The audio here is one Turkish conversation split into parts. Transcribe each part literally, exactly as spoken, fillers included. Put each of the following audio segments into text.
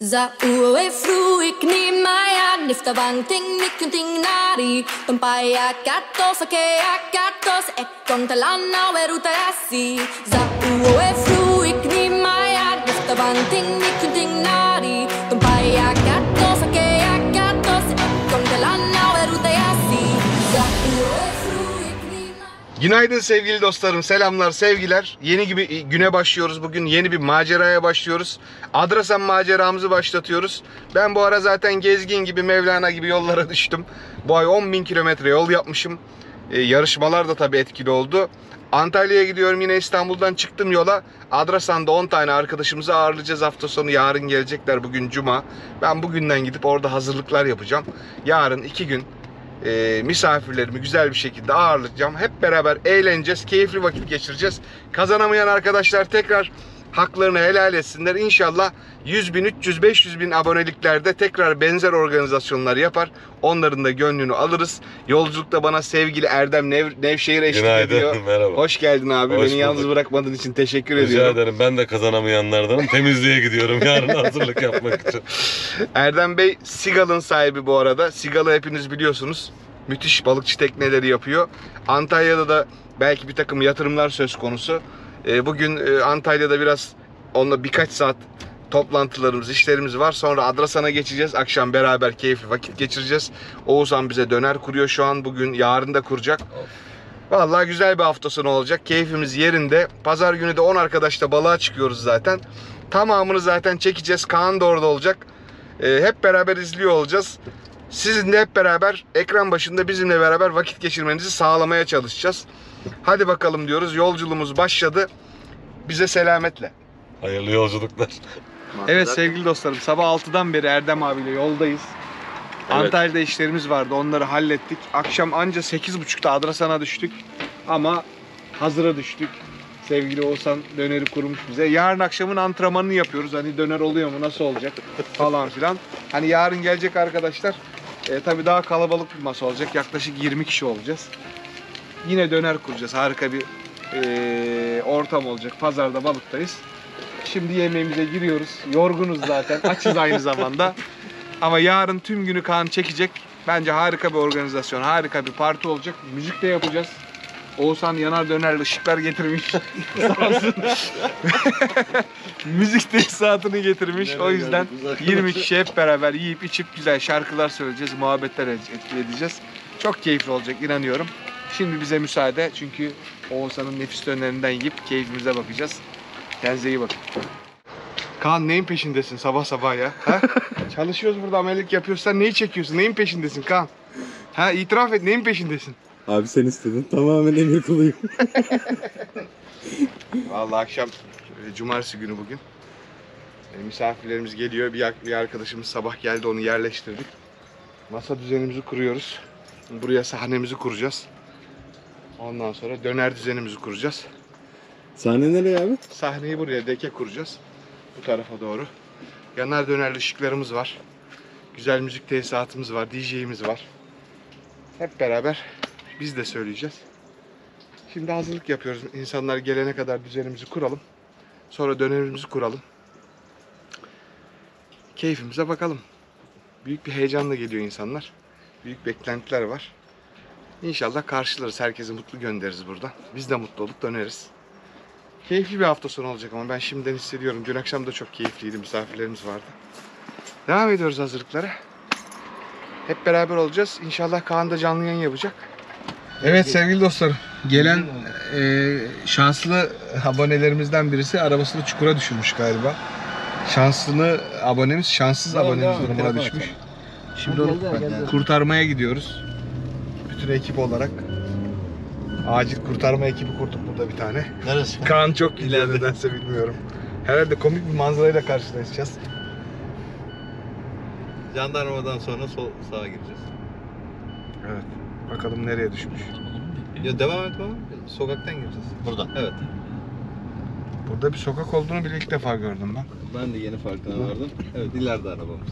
Za uo e fruik ni maya nifta bang ting nikunting nari Tumpaya katos ake akatos ekon talana weruta yasi Za uo e fruik ni maya nifta bang ting nikunting nari Tumpaya katos ake akatos ekon talana weruta yasi Za uo e fruik ni maya. Günaydın sevgili dostlarım, selamlar, sevgiler. Yeni gibi güne başlıyoruz bugün, yeni bir maceraya başlıyoruz. Adrasan maceramızı başlatıyoruz. Ben bu ara zaten gezgin gibi, Mevlana gibi yollara düştüm. Bu ay on bin kilometre yol yapmışım. Ee, yarışmalar da tabii etkili oldu. Antalya'ya gidiyorum, yine İstanbul'dan çıktım yola. Adrasan'da on tane arkadaşımızı ağırlayacağız hafta sonu. Yarın gelecekler, bugün Cuma. Ben bugünden gidip orada hazırlıklar yapacağım. Yarın iki gün E, misafirlerimi güzel bir şekilde ağırlayacağım. Hep beraber eğleneceğiz, keyifli vakit geçireceğiz. Kazanamayan arkadaşlar tekrar haklarını helal etsinler. İnşallah yüz bin, üç yüz, beş yüz bin aboneliklerde tekrar benzer organizasyonlar yapar. Onların da gönlünü alırız. Yolculukta bana sevgili Erdem Nev Nevşehir eşlik Günaydın, ediyor. merhaba. Hoş geldin abi. Hoş Beni yalnız bulduk. bırakmadığın için teşekkür Rica ediyorum. ederim. Ben de kazanamayanlardanım. Temizliğe gidiyorum yarın hazırlık yapmak için. Erdem Bey Sigal'ın sahibi bu arada. Sigal'ı hepiniz biliyorsunuz. Müthiş balıkçı tekneleri yapıyor. Antalya'da da belki bir takım yatırımlar söz konusu. Bugün Antalya'da biraz onunla birkaç saat toplantılarımız, işlerimiz var. Sonra Adrasan'a geçeceğiz. Akşam beraber keyifli vakit geçireceğiz. Oğuzhan bize döner kuruyor şu an. Bugün, yarın da kuracak. Vallahi güzel bir hafta sonu olacak. Keyfimiz yerinde. Pazar günü de on arkadaşla balığa çıkıyoruz zaten. Tamamını zaten çekeceğiz. Kaan da orada olacak. Hep beraber izliyor olacağız. Sizin de hep beraber ekran başında bizimle beraber vakit geçirmenizi sağlamaya çalışacağız. Hadi bakalım diyoruz. Yolculuğumuz başladı. Bize selametle. Hayırlı yolculuklar. Evet sevgili dostlarım, sabah altıdan beri Erdem abiyle yoldayız. Evet. Antalya'da işlerimiz vardı, onları hallettik. Akşam anca sekiz buçukta Adrasan'a düştük. Ama hazıra düştük. Sevgili Oğuzhan döneri kurmuş bize. Yarın akşamın antrenmanını yapıyoruz. Hani döner oluyor mu, nasıl olacak falan filan. Hani yarın gelecek arkadaşlar. E, tabii daha kalabalık bir masa olacak. Yaklaşık yirmi kişi olacağız. Yine döner kuracağız. Harika bir e, ortam olacak. Pazarda balıktayız. Şimdi yemeğimize giriyoruz. Yorgunuz zaten. Açız aynı zamanda. Ama yarın tüm günü Kaan çekecek. Bence harika bir organizasyon. Harika bir parti olacak. Müzik de yapacağız. Oğuzhan yanar dönerli ışıklar getirmiş. Sağ olsun. Müzik tesisatını getirmiş. O yüzden yirmi kişi hep beraber yiyip içip güzel şarkılar söyleyeceğiz. Muhabbetler edeceğiz. Çok keyifli olacak, inanıyorum. Şimdi bize müsaade. Çünkü Oğuzhan'ın nefis dönerinden yiyip keyfimize bakacağız. Kendinize iyi bakın. Kaan, neyin peşindesin sabah sabah ya? Ha? Çalışıyoruz burada, ameliyat yapıyoruz. Sen neyi çekiyorsun? Neyin peşindesin Kaan? Ha, itiraf et, neyin peşindesin? Abi sen istedin. Tamamen emir kuluyum. Vallahi akşam e, cumartesi günü bugün. E, misafirlerimiz geliyor. Bir, bir arkadaşımız sabah geldi, onu yerleştirdik. Masa düzenimizi kuruyoruz. Buraya sahnemizi kuracağız. Ondan sonra döner düzenimizi kuracağız. Sahne nereye abi? Sahneyi buraya deke kuracağız. Bu tarafa doğru. Yanar dönerli ışıklarımız var. Güzel müzik tesisatımız var. D J'imiz var. Hep beraber biz de söyleyeceğiz. Şimdi hazırlık yapıyoruz. İnsanlar gelene kadar düzenimizi kuralım. Sonra dönerimizi kuralım. Keyfimize bakalım. Büyük bir heyecanla geliyor insanlar. Büyük beklentiler var. İnşallah karşılarız. Herkesi mutlu göndeririz buradan. Biz de mutlu olup döneriz. Keyifli bir hafta sonu olacak ama ben şimdiden hissediyorum. Dün akşam da çok keyifliydi. Misafirlerimiz vardı. Devam ediyoruz hazırlıklara. Hep beraber olacağız. İnşallah Kaan da canlı yayın yapacak. Evet sevgili dostlarım. Gelen e, şanslı abonelerimizden birisi arabasını çukura düşürmüş galiba. Şanslı abonemiz, şanssız abonemiz durumuna düşmüş. Şimdi onu kurtarmaya gidiyoruz. Bütün ekip olarak. Acil kurtarma ekibi kurduk burada bir tane. Neresi? Kaan çok güzel, nedense bilmiyorum. Herhalde komik bir manzarayla karşılaşacağız. Jandarmadan sonra sol sağa gireceğiz. Evet. Bakalım nereye düşmüş. Ya devam et baba. Sokaktan gireceğiz. Buradan. Evet. Burada bir sokak olduğunu bile ilk defa gördüm ben. Ben de yeni farkına vardım. Evet, ileride arabamız.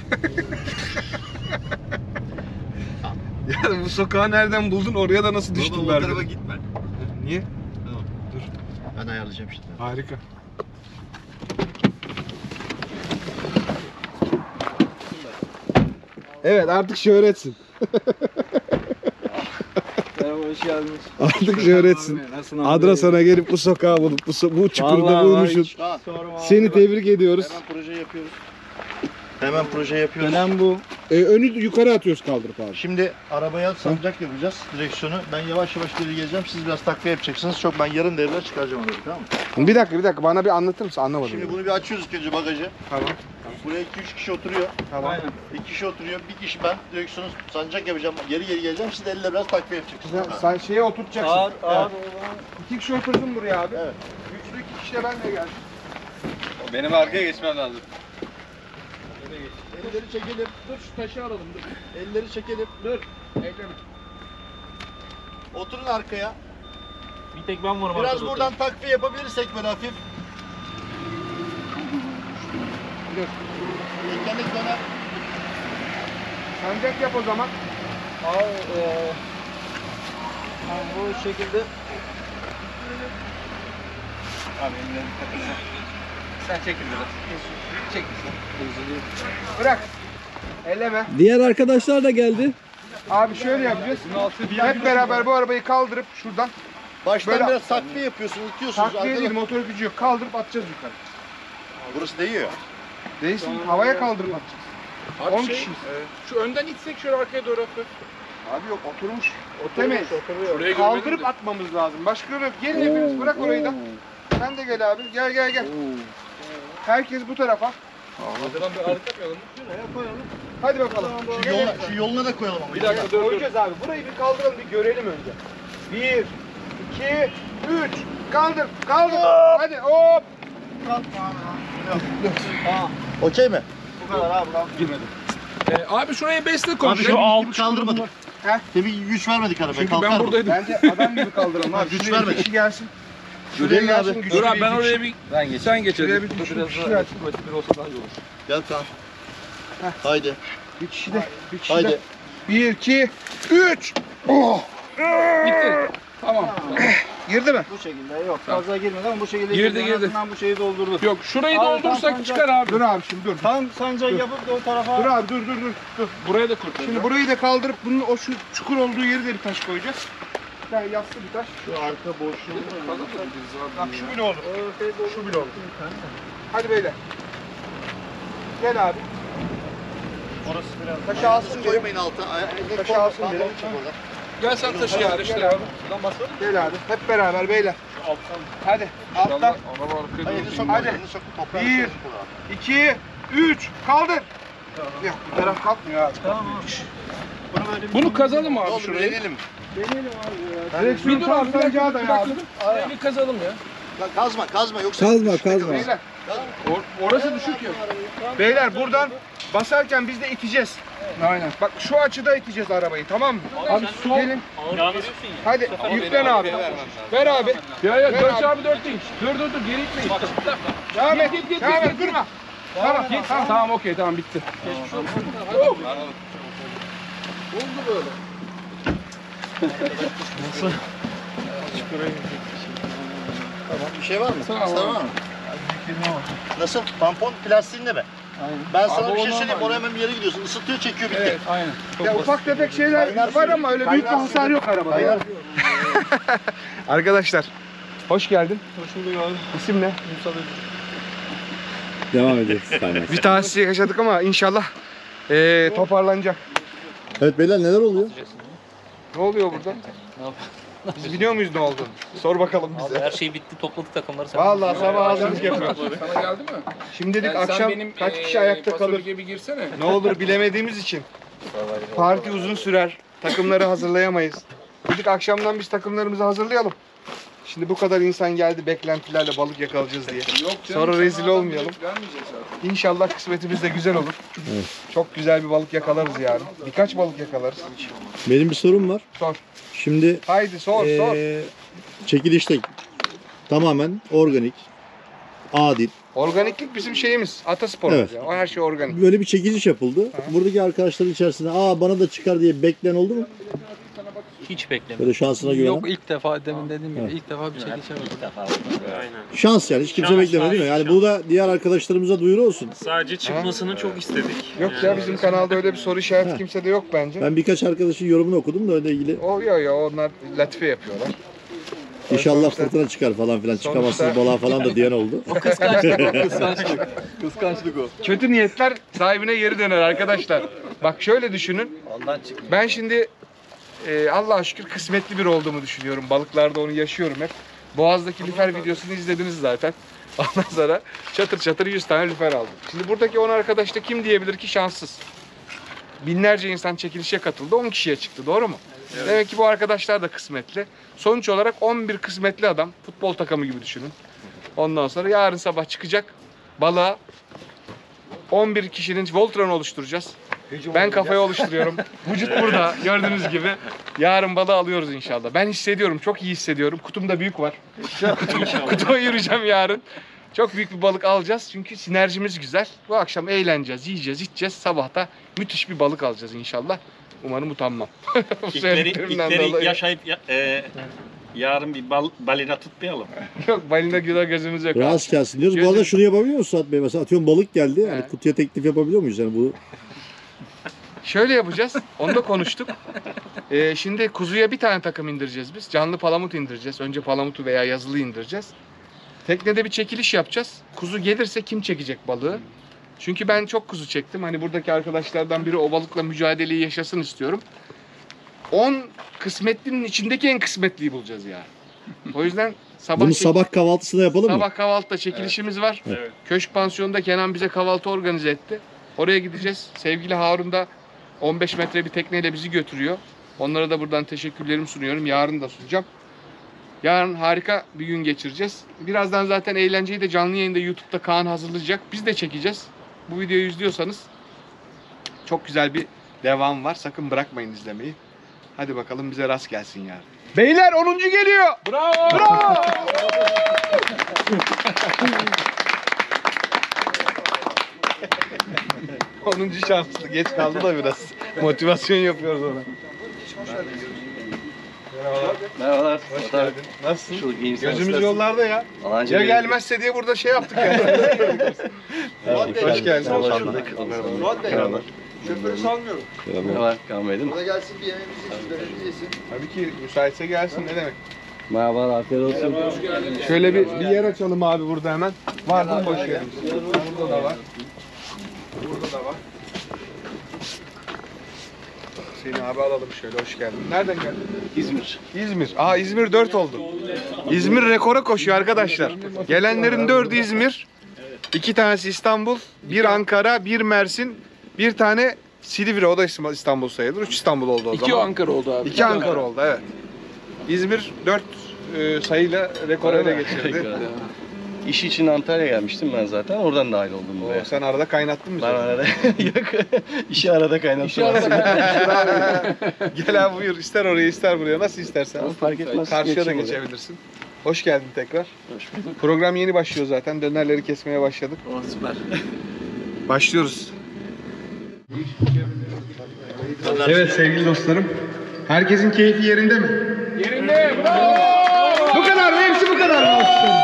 Ya bu sokağı nereden buldun? Oraya da nasıl düştün? Baba o tarafa gitme. Niye? Tamam. Dur. Ben ayarlayacağım şimdi. Harika. Evet artık şöhretsin. Merhaba, hoş geldiniz. Artık şöhretsin. Nasılsın abi? Adrasan'a gelip bu sokağı bulup bu, so- bu çukurda Vallahi bulmuşsun. hiç sorma Seni abi. tebrik ediyoruz. Hemen proje yapıyoruz. Hemen proje yapıyoruz. Dönem bu. Ee, önü yukarı atıyoruz kaldırıp abi. Şimdi arabaya sancak yapacağız direksiyonu. Ben yavaş yavaş geri geleceğim. Siz biraz takviye yapacaksınız. Çok ben yarın devre çıkaracağım onu, tamam mı? Bir dakika bir dakika bana bir anlatır mısın? Anlamadım. Şimdi bunu bir açıyoruz ilk önce bagajı. Tamam. Buraya iki üç kişi oturuyor. Tamam. Aynen. iki kişi oturuyor. Bir kişi ben direksiyonu sancak yapacağım. Geri geri geleceğim. Siz de elle biraz takviye yapacaksınız. Sen, sen şeye oturtacaksın. Ağır ağır İki kişi oturdun buraya abi. Evet. Üçlü iki kişi de ben de geldim. Benim arkaya geçmem lazım. Elleri çekelim. Dur şu taşı alalım dur. Elleri çekelim. Dur. Ekleme. Oturun arkaya. Bir tek ben varım Biraz arkada buradan takviye yapabilirsek böyle hafif. Dur. Tekerlek döner. Sancak yap o zaman. Abi eee yani bu şekilde. Abi ellerini takacağım. Sen çekil biraz. Çekil sen. Bırak. Elleme. Diğer arkadaşlar da geldi. Abi şöyle yapacağız. Hep beraber bu arabayı kaldırıp şuradan. Baştan Böyle- biraz takviye yapıyorsunuz, itiyorsunuz. Takviye Arkada- değil motor gücü yok. Kaldırıp atacağız yukarı. Burası değiyor. Değilsin. Havaya kaldırıp atacağız. Abi on şey, kişiyiz. e, şu önden itsek şöyle arkaya doğru attık. Abi yok oturmuş. Oturmayız. Şuraya Kaldırıp görmedim atmamız lazım. Başka yolu yok. Gelin hepiniz bırak orayı da. Sen de gel abi. Gel gel gel. Herkes bu tarafa. Arkadan bir ağırlık yapmayalım. Hadi bakalım. Şu, yola, şu yoluna da koyalım ama. Bir dakika dur dur. Koyacağız abi. Burayı bir kaldıralım bir görelim önce. Bir, iki, üç. Kaldır, kaldır. Hadi hop. Okey mi? Bu kadar abi. E, abi şuraya besle koy. Abi şu altı kaldırmadık. Heh. Tabii güç vermedik arabaya. Çünkü Kalkar ben mı? buradaydım. Bence adam gibi kaldıralım abi. Güç Şuraya bir vermedi. kişi gelsin. Şuraya Şuraya abi. gelsin. güçlü Dur abi ben iki oraya kişi. bir Ben geçeyim. sen geç Şuraya hadi. bir düşün. Biraz kişi daha gelsin. kuvvetli bir olsa daha iyi olur. Gel Kaan. Heh. Haydi. Bir kişi de. Bir kişi Haydi. de. Bir, iki, üç. Oh. Bitti. Tamam. Girdi mi? Bu şekilde yok. Fazla girmedi ama bu şekilde Girdi, girdi. En girdi. azından bu şeyi doldurduk. Yok şurayı Abi, doldursak tamam, çıkar abi. Dur abi şimdi dur. Tam sancağı yapıp da o tarafa. Dur abi dur dur dur. dur. Buraya da kurtar. Şimdi burayı da kaldırıp bunun o şu çukur olduğu yeri de bir taş koyacağız. Bir tane yassı bir taş. Şu arka boşluğu. Bak şu bile olur. Şu bile olur. Hadi beyler. Gel abi. Orası biraz. Taşı alsın biri. Koymayın alta. Ay- ay- Taşı korkma, alsın Kaan, biri. korkma orada. Gel sen taşı Gel yerleştir abi. abi. Gel abi. Hep beraber beyler. Hadi. Alttan. Araba arkaya Hayır, doğru. elini sokma. Hadi. Elini sokma. Toprağı Bir. sokma abi. iki, üç. Kaldır. Yok bu taraf kalkmıyor abi. Tamam abi. Bunu böyle bir Bunu kazalım Ne abi oldu şurayı. deneyelim. deneyelim abi ya. Direksiyon Bir dur tam abi bir dakika. sancağa Bir dayan dakika. abi. Şurayı bir kazalım ya. Lan kazma kazma yoksa. Kazma kazma. Beyler. Or- orası düşük ya. Beyler buradan basarken biz de iteceğiz. Aynen. Bak şu açıda iteceğiz arabayı tamam mı? Abi sol. Gelin. Hadi yüklen abi. Ver abi. Ya ya Ver dört abi. çarpı dört değil. Dur dur dur geri itmeyin. Devam et. Git, git, Devam git, et durma. Tamam Git. tamam. Tamam okey tamam bitti. Tamam bir şey var mı? Tamam. Tamam mı? Nasıl? Tampon plastiğinde mi? Aynen. Ben sana Abi bir şey ondan söyleyeyim. var. Oraya hemen bir yere gidiyorsun. Isıtıyor, çekiyor, bitti. Evet aynen. Çok Ya basit. ufak tefek şeyler var ama öyle büyük bir hasar yok arabada. Kaynar. Arkadaşlar hoş geldin. Hoş bulduk abi. İsim ne? Devam edeceğiz. Tamam. Bir tanesi yaşadık ama inşallah eee toparlanacak. Evet beyler neler oluyor? Ne oluyor burada? Biz biliyor muyuz ne olduğunu? Sor bakalım bize. Her şey bitti, topladık takımları. Sen Vallahi sabah hazırlık yapıyoruz. Sana geldi mi? Şimdi dedik Yani sen akşam benim, kaç eee, kişi ayakta kalır? fasulye bir girsene. Ne olur bilemediğimiz için. Parti uzun sürer. Takımları hazırlayamayız. Dedik akşamdan biz takımlarımızı hazırlayalım. Şimdi bu kadar insan geldi beklentilerle balık yakalayacağız diye. Yok canım, Sonra sana rezil adam olmayalım. bilet vermeyeceğiz zaten. İnşallah kısmetimiz de güzel olur. Çok güzel bir balık yakalarız yani. Birkaç balık yakalarız. Benim bir sorum var. Sor. Şimdi Haydi sor sor. eee, çekilişte tamamen organik, adil. Organiklik bizim şeyimiz. Atasporumuz Evet. ya. O her şey organik. Böyle bir çekiliş yapıldı. Buradaki arkadaşların içerisinde aa bana da çıkar diye bekleyen oldu mu? Hiç beklemedim. Böyle şansına güvenen. Yok ilk defa demin dediğim gibi Evet. ilk defa bir çekilişe bakın. İlk defa. Aynen. Şans yani hiç kimse Şans, beklemedi değil mi? Yani şans. bu da diğer arkadaşlarımıza duyuru olsun. Sadece çıkmasını çok istedik. Yok Yani ya bizim kanalda öyle bir soru işareti Ha. kimsede yok bence. Ben birkaç arkadaşın yorumunu okudum da öyle ilgili. O ya ya onlar latife yapıyorlar. İnşallah sonuçta- fırtına çıkar falan filan sonuçta- çıkamazsınız balığa falan da diyen oldu. Kıskançlık o kıskançlık. Kıskançlık o. Kötü niyetler sahibine geri döner arkadaşlar. Bak şöyle düşünün. Ondan çıkmıyor. Ben şimdi e, Allah'a şükür kısmetli bir olduğumu düşünüyorum. Balıklarda onu yaşıyorum hep. Boğaz'daki lüfer videosunu izlediniz zaten. Ondan sonra çatır çatır yüz tane lüfer aldım. Şimdi buradaki on arkadaş da kim diyebilir ki şanssız? Binlerce insan çekilişe katıldı, on kişiye çıktı, doğru mu? Demek ki bu arkadaşlar da kısmetli. Sonuç olarak on bir kısmetli adam, futbol takımı gibi düşünün. Ondan sonra yarın sabah çıkacak balığa on bir kişinin Voltron oluşturacağız. Ben kafayı oluşturuyorum. Vücut burada gördüğünüz gibi. Yarın balığı alıyoruz inşallah. Ben hissediyorum, çok iyi hissediyorum. Kutumda büyük var. Kutum, kutuma yürüyeceğim yarın. Çok büyük bir balık alacağız çünkü sinerjimiz güzel. Bu akşam eğleneceğiz, yiyeceğiz, içeceğiz. Sabah da müthiş bir balık alacağız inşallah. Umarım utanmam. Bu İlkleri, söylediklerimden ilkleri dolayı. yaşayıp ya- e, yarın bir bal, balina tutmayalım. Yok, balina güda gözümüz yok. Rast gelsin diyoruz. Bu Gözüm- arada şunu yapabiliyor musun Suat Bey? Mesela atıyorum balık geldi. Hani He. kutuya teklif yapabiliyor muyuz? Yani bu Şöyle yapacağız. Onu da konuştuk. Ee, şimdi kuzuya bir tane takım indireceğiz biz. Canlı palamut indireceğiz. Önce palamutu veya yazılı indireceğiz. Teknede bir çekiliş yapacağız. Kuzu gelirse kim çekecek balığı? Çünkü ben çok kuzu çektim. Hani buradaki arkadaşlardan biri o balıkla mücadeleyi yaşasın istiyorum. on kısmetlinin içindeki en kısmetliyi bulacağız yani. O yüzden sabah bunu çek- sabah kahvaltısında yapalım mı? sabah kahvaltıda çekilişimiz var. Evet. Köşk pansiyonunda Kenan bize kahvaltı organize etti. Oraya gideceğiz. Sevgili Harun da on beş metre bir tekneyle bizi götürüyor. Onlara da buradan teşekkürlerimi sunuyorum. Yarın da sunacağım. Yarın harika bir gün geçireceğiz. Birazdan zaten eğlenceyi de canlı yayında YouTube'da Kaan hazırlayacak. Biz de çekeceğiz. Bu videoyu izliyorsanız çok güzel bir devam var. Sakın bırakmayın izlemeyi. Hadi bakalım bize rast gelsin yarın. Beyler onuncu geliyor. Bravo. Bravo. onuncu şanslı. Geç kaldı da biraz. Motivasyon yapıyoruz ona. Merhabalar. Hoş geldin. Nasılsın? Gözümüz yollarda ya. Alancı Ya gelmezse diye burada şey yaptık ya. Hoş geldin. Merhaba. Şoförü salmıyorum. Merhaba. Kalmaydın mı? Bana gelsin bir yemeğimizi yesin, böreğimizi yesin. Tabii ki müsaitse gelsin, ne demek. Merhaba. Afiyet olsun. Şöyle bir, bir yer açalım abi burada hemen. Var mı boş yerimiz? Burada da var. Burada da var. Seni abi alalım şöyle, hoş geldin. Nereden geldin? İzmir. İzmir. Aa İzmir dört oldu. İzmir rekora koşuyor arkadaşlar. Gelenlerin dördü İzmir. İki tanesi İstanbul, bir Ankara, bir Mersin, bir tane Silivri, o da İstanbul sayılır. Üç İstanbul oldu o İki zaman. Ankara oldu abi. İki Ankara oldu, evet. İzmir dört e, sayıyla rekoru ele geçirdi. İş için Antalya'ya gelmiştim ben zaten. Oradan dahil oldum Oo, buraya. sen arada kaynattın mı? Ben bizi? arada yok. İşi arada kaynattım aslında. Gel abi buyur, ister oraya ister buraya, nasıl istersen. Ama fark etmez. Karşıya da Geçeyim oraya. geçebilirsin. Hoş geldin tekrar. Hoş bulduk. Program yeni başlıyor zaten. Dönerleri kesmeye başladık. Oh, süper. Başlıyoruz. Evet sevgili dostlarım. Herkesin keyfi yerinde mi? Yerinde. Bravo. Bu kadar mı? Hepsi bu kadar mı alkışlarım?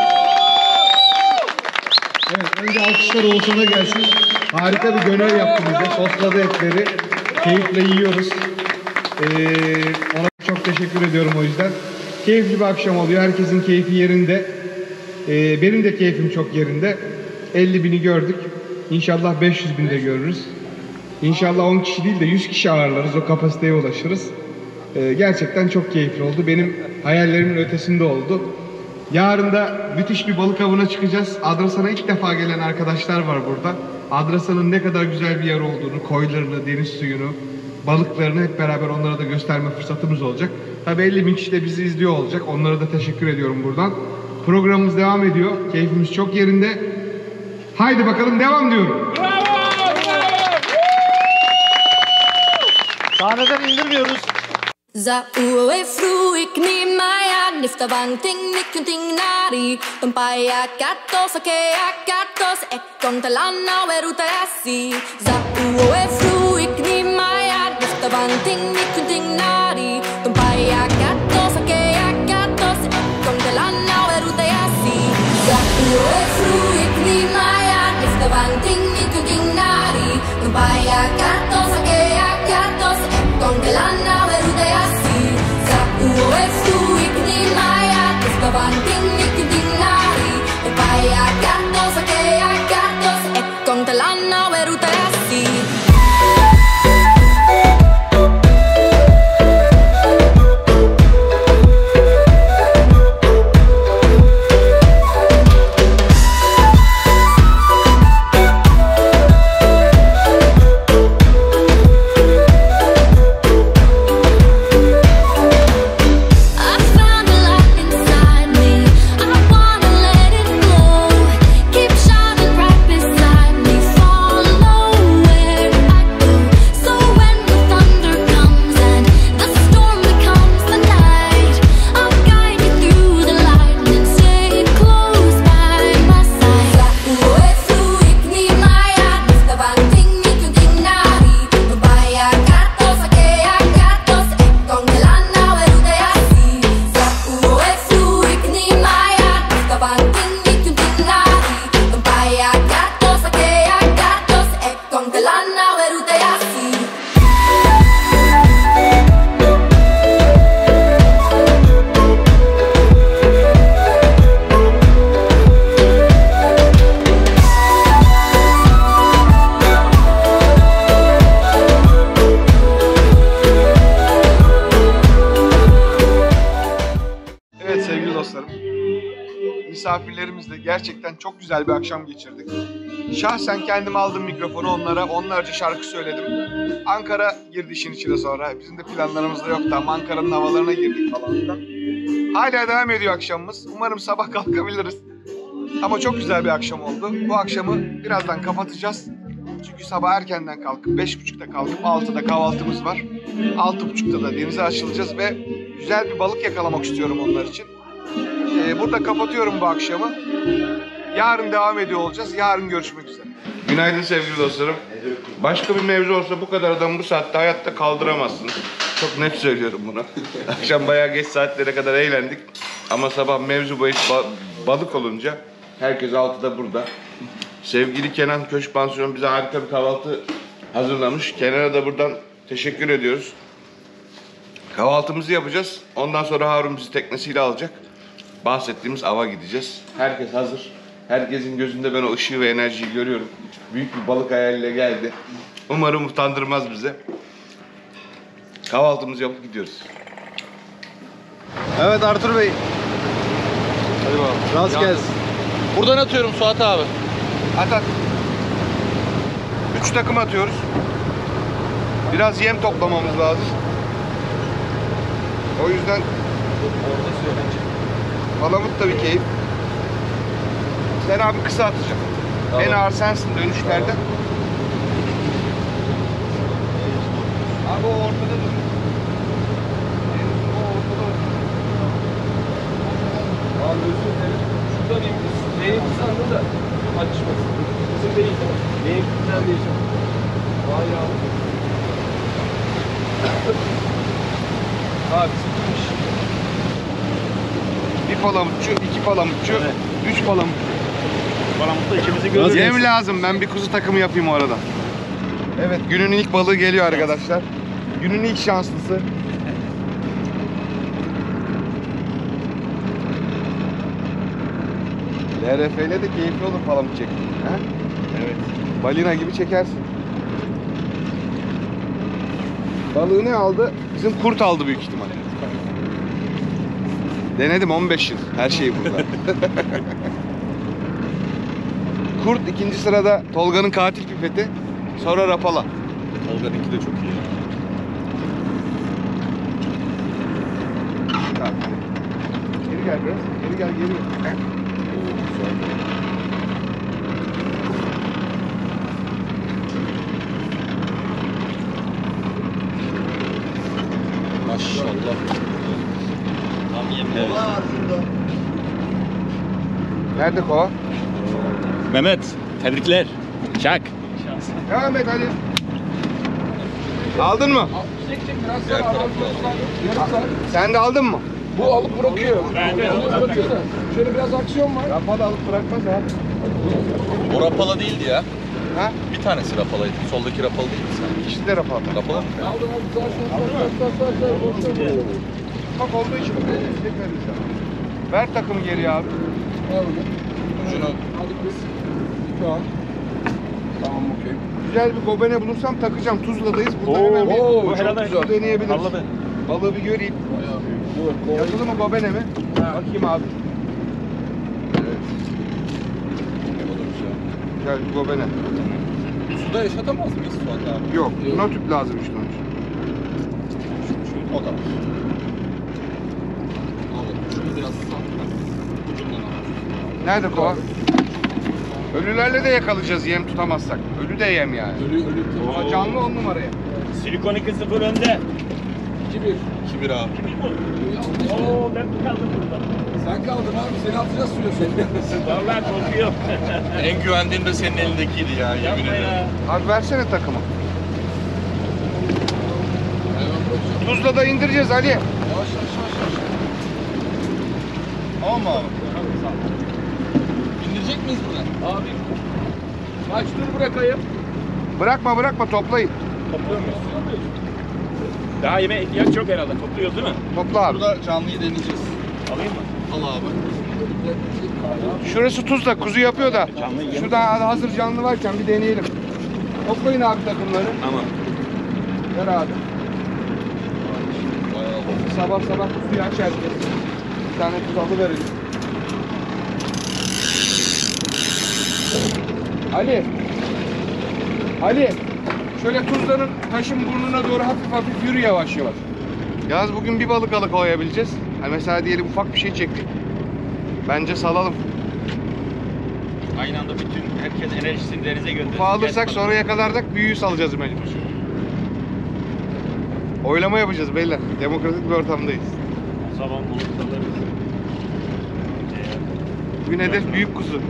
Evet, önce alkışlar Oğuzhan'a gelsin. Harika bir döner yaptı bize. Sosladı etleri. Keyifle yiyoruz. Ee, ona çok teşekkür ediyorum o yüzden. Keyifli bir akşam oluyor. Herkesin keyfi yerinde. Ee, benim de keyfim çok yerinde. elli bini gördük. İnşallah beş yüz bin de görürüz. İnşallah on kişi değil de yüz kişi ağırlarız. O kapasiteye ulaşırız. Ee, gerçekten çok keyifli oldu. Benim hayallerimin ötesinde oldu. Yarın da müthiş bir balık avına çıkacağız. Adrasan'a ilk defa gelen arkadaşlar var burada. Adrasan'ın ne kadar güzel bir yer olduğunu, koylarını, deniz suyunu, balıklarını hep beraber onlara da gösterme fırsatımız olacak. Tabii elli bin kişi de bizi izliyor olacak. Onlara da teşekkür ediyorum buradan. Programımız devam ediyor. Keyfimiz çok yerinde. Haydi bakalım devam diyorum. Sahneden indirmiyoruz. Za uo e fru ik ni maya nifta bang ting nik ting nari tumpaya gatto sa ke gatto e con talana veruta assi za uo e fru ik ni maya nifta bang ting nik ting nari tumpaya paia gattos, che a gattos, con de la nave ruteasi. Zakuo e fruit ni maya, nifta vanting ni kutinari. Paia gattos, che a gattos, con de la nave ruteasi. Zakuo e fruit ni maya, nifta vanting ni kutinari. Paia gattos, che a gattos, con de la nave ruteasi. Misafirlerimizle gerçekten çok güzel bir akşam geçirdik. Şahsen kendim aldım mikrofonu onlara, onlarca şarkı söyledim. Ankara girdi işin içine sonra. Bizim de planlarımızda yoktu ama Ankara'nın havalarına girdik falan filan. Hala devam ediyor akşamımız. Umarım sabah kalkabiliriz. Ama çok güzel bir akşam oldu. Bu akşamı birazdan kapatacağız. Çünkü sabah erkenden kalkıp beş buçukta kalkıp altıda kahvaltımız var. altı buçukta da denize açılacağız ve güzel bir balık yakalamak istiyorum onlar için. Ee, burada kapatıyorum bu akşamı. Yarın devam ediyor olacağız. Yarın görüşmek üzere. Günaydın sevgili dostlarım. Başka bir mevzu olsa bu kadar adamı bu saatte hayatta kaldıramazsınız. Çok net söylüyorum bunu. Akşam bayağı geç saatlere kadar eğlendik. Ama sabah mevzu bahis ba balık olunca herkes altıda burada. Sevgili Kenan Köşk Pansiyon bize harika bir kahvaltı hazırlamış. Kenan'a da buradan teşekkür ediyoruz. Kahvaltımızı yapacağız. Ondan sonra Harun bizi teknesiyle alacak. Bahsettiğimiz ava gideceğiz. Herkes hazır. Herkesin gözünde ben o ışığı ve enerjiyi görüyorum. Büyük bir balık hayaliyle geldi. Umarım utandırmaz bize. Kahvaltımızı yapıp gidiyoruz. Evet Artur Bey. Hadi bakalım. Rast gelsin. Buradan atıyorum Suat abi. At at. Üç takım atıyoruz. Biraz yem toplamamız lazım. O yüzden palamut da bir keyif. Sen abi kısa atacaksın. Tamam. En ağır sensin dönüşlerde. Abi o ortada dur. O ortada dur. Abi özür dilerim. Şuradan inmiş. Benim sandım da açmasın. Bizim değil mi? Benim güzel diyeceğim. Vay ya. Abi sıkılmış. Bir palamutçu, iki palamutçu, evet. Üç palamutçu. Palamutla ikimizi görürüz. Yem lazım. Ben bir kuzu takımı yapayım o arada. Evet, günün ilk balığı geliyor arkadaşlar. Günün ilk şanslısı. L R F ile de keyifli olur palamut çekmek. Ha? Evet. Balina gibi çekersin. Balığı ne aldı? Bizim kurt aldı büyük ihtimal. Denedim on beş yıl. Her şey burada. Kurt ikinci sırada Tolga'nın katil pipeti. Sonra Rapala. Tolga'nınki de çok iyi. Tamam. Geri gel biraz. Geri gel geri. Maşallah. Tam yemin ederim. Nerede kova? Mehmet, tebrikler. Çak. Devam et hadi. Aldın mı? çekecek biraz sonra avantajdan yarım saat. Sen de aldın mı? Bu alıp bırakıyor. Alıyor bırakıyor da. Şöyle biraz aksiyon var. Rapalı alıp bırakmaz abi. O rapala değildi ya. Ha? Bir tanesi rapalıydı. Soldaki rapalı değildi sen. İkisi de rapalı. Rapalı mı? Aldım aldım. Sağ sağ sağ sağ sağ sağ. Bak olduğu için tek vereceğim. Ver takımı geriye abi. Şunu aldık biz. Tamam. Tamam okey. Güzel bir gobene bulursam takacağım. Tuzla'dayız. Burada hemen bir Oo, çok güzel. deneyebiliriz. Balığı bir göreyim. Yazılı mı gobene mi? Bakayım abi. Güzel bir gobene. Suda yaşatamaz mıyız Suat abi? Yok. Notüp lazım işte onun için. O da var. Şunu biraz sağ. Ucundan al. Nerede kova? Ölülerle de yakalayacağız yem tutamazsak. Ölü de yem yani. Ölü ölü. Ama canlı on numaraya. Silikon iki sıfır önde. iki bir. iki bir abi. Oo ben kaldım burada. Sen kaldın abi. Seni atacağız suya sonra. Vallahi korkuyorum. En güvendiğim de senin elindekiydi ya. Yemin Yapma ederim. ya. Abi versene takımı. Tuzla'da indireceğiz Ali. Yavaş yavaş yavaş yavaş. Tamam mı abi? İndirecek miyiz buradan? Abi. Kaç tur bırakayım? Bırakma bırakma toplayın. Topluyor muyuz? Daha yemeğe ihtiyaç yok herhalde. Topluyoruz değil mi? Topla abi. Burada canlıyı deneyeceğiz. Alayım mı? Al abi. Şurası Tuzla kuzu yapıyor da. Canlı yem. Şurada hazır canlı varken bir deneyelim. Toplayın abi takımları. Tamam. Ver abi. Sabah sabah kuzuyu aç herkes. Bir tane tuz alıverelim. Ali. Ali. Şöyle Tuzla'nın taşın burnuna doğru hafif hafif yürü yavaş yavaş. Yalnız bugün bir balık alık koyabileceğiz. Yani mesela diyelim ufak bir şey çektik. Bence salalım. Aynı anda bütün herkes enerjisini denize gönderir. Ufağı alırsak sonra yakalarsak büyüğü salacağız mecbur. Oylama yapacağız beyler. Demokratik bir ortamdayız. Sabah bulup salırız. Bugün hedef büyük kuzu.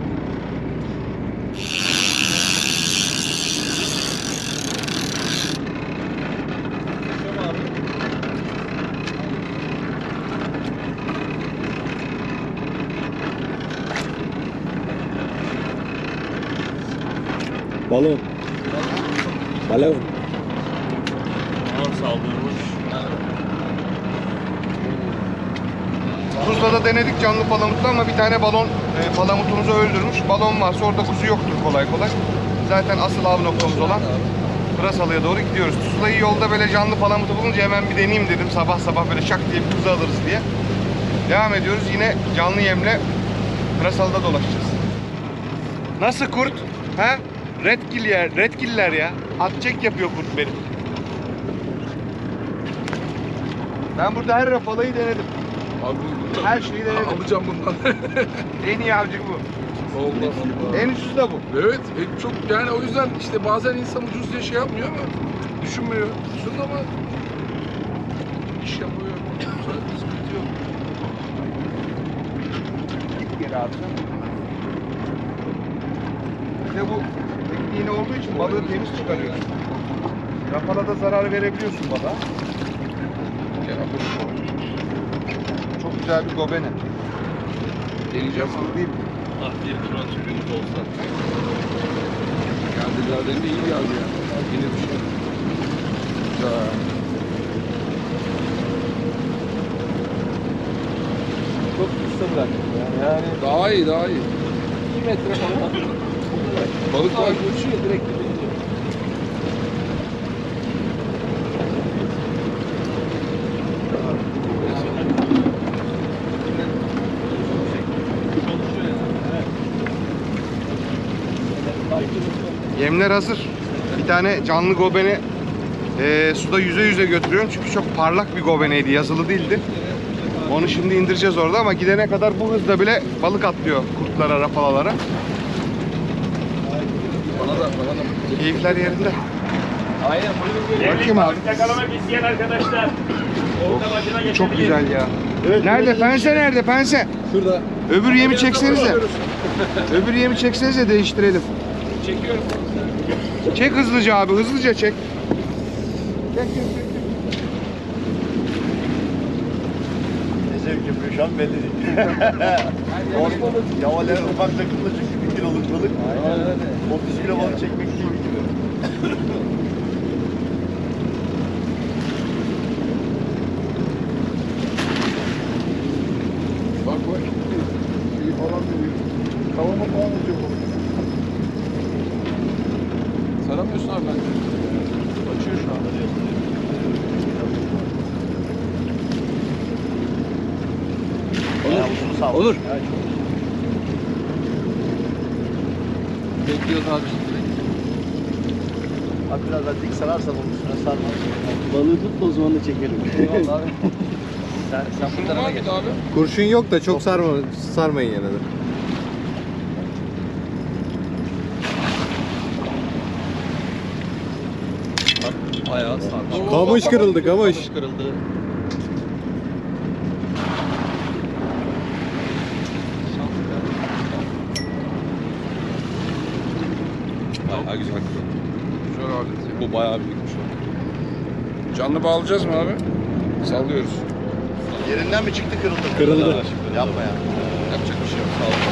Balon. Balon. Ağır saldırmış. Tuzla'da denedik canlı palamutla ama bir tane balon e, palamutumuzu öldürmüş. Balon varsa orada kuzu yoktur kolay kolay. Zaten asıl av noktamız olan Pırasalı'ya doğru gidiyoruz. Tuzla'yı yolda böyle canlı palamutu bulunca hemen bir deneyeyim dedim. Sabah sabah böyle şak diye bir kuzu alırız diye. Devam ediyoruz. Yine canlı yemle Pırasalı'da dolaşacağız. Nasıl kurt? Ha? Redkiller, redkiller ya. At çek yapıyor kurt benim. Ben burada her rapalayı denedim. Abi Her şeyi denedim. alacağım bundan. En iyi avcı bu. Allah Allah. En ucuzu da bu. Evet, e, çok yani o yüzden işte bazen insan ucuz diye şey yapmıyor ama düşünmüyor. Şunda ama iş yapıyor. Sıkıntı yok. Git geri abi sen. Bir de bu tek iğne olduğu için balığı temiz çıkarıyor. Rapalada zarar verebiliyorsun balığa. Çok güzel bir gobene. Deneyeceğim. Nasıl değil mi? Ah bir tur atıp yumurta olsa. Geldilerden de iyi geldi ya. Yine bir şey. Güzel. Çok kısa bıraktım yani. Yani Daha iyi, daha iyi. iki metre falan. Balık var. Görüşüyor direkt gidince. Yemler hazır. Bir tane canlı gobene e, suda yüze yüze götürüyorum çünkü çok parlak bir gobeneydi, yazılı değildi. Onu şimdi indireceğiz orada ama gidene kadar bu hızda bile balık atlıyor kurtlara, rapalalara. Bana da, bana da. Keyifler yerinde. Aynen. Bakayım abi. Yakalamak isteyen arkadaşlar. Olta başına geçebilir. Çok güzel ya. Nerede? Pense nerede? Pense. Şurada. Öbür yemi çeksenize. Öbür yemi çeksenize değiştirelim. Çekiyorum. Çek hızlıca abi, hızlıca çek. Çek çek çek. Şu an belli değil. Yavale ufak takımda çünkü bir kiloluk balık. otuz kilo balık çekmek için bir kilo. Bak bak. İyi falan diyor. Kavama falan ediyor balık. Saramıyorsun abi bence. Açıyor şu anda diyor. Olur. Olur. Bekliyoruz abi şimdi. Abi biraz daha dik sararsan onun üstüne sarma. Balığı tut o zaman da çekerim. Eyvallah abi. Sen, sen bu tarafa geç. Abi. Kurşun yok da çok sarma, sarmayın yine de. Bayağı sarmış. Kamış kırıldı, kamış. Kamış kırıldı. Bayağı güzel kırıldı. Güzel alet. Bu bayağı büyükmüş o. Canlı bağlayacağız mı abi? Sallıyoruz. Yerinden mi çıktı kırıldı? mı? Kırıldı. Yapma ya. Yapacak bir şey yok.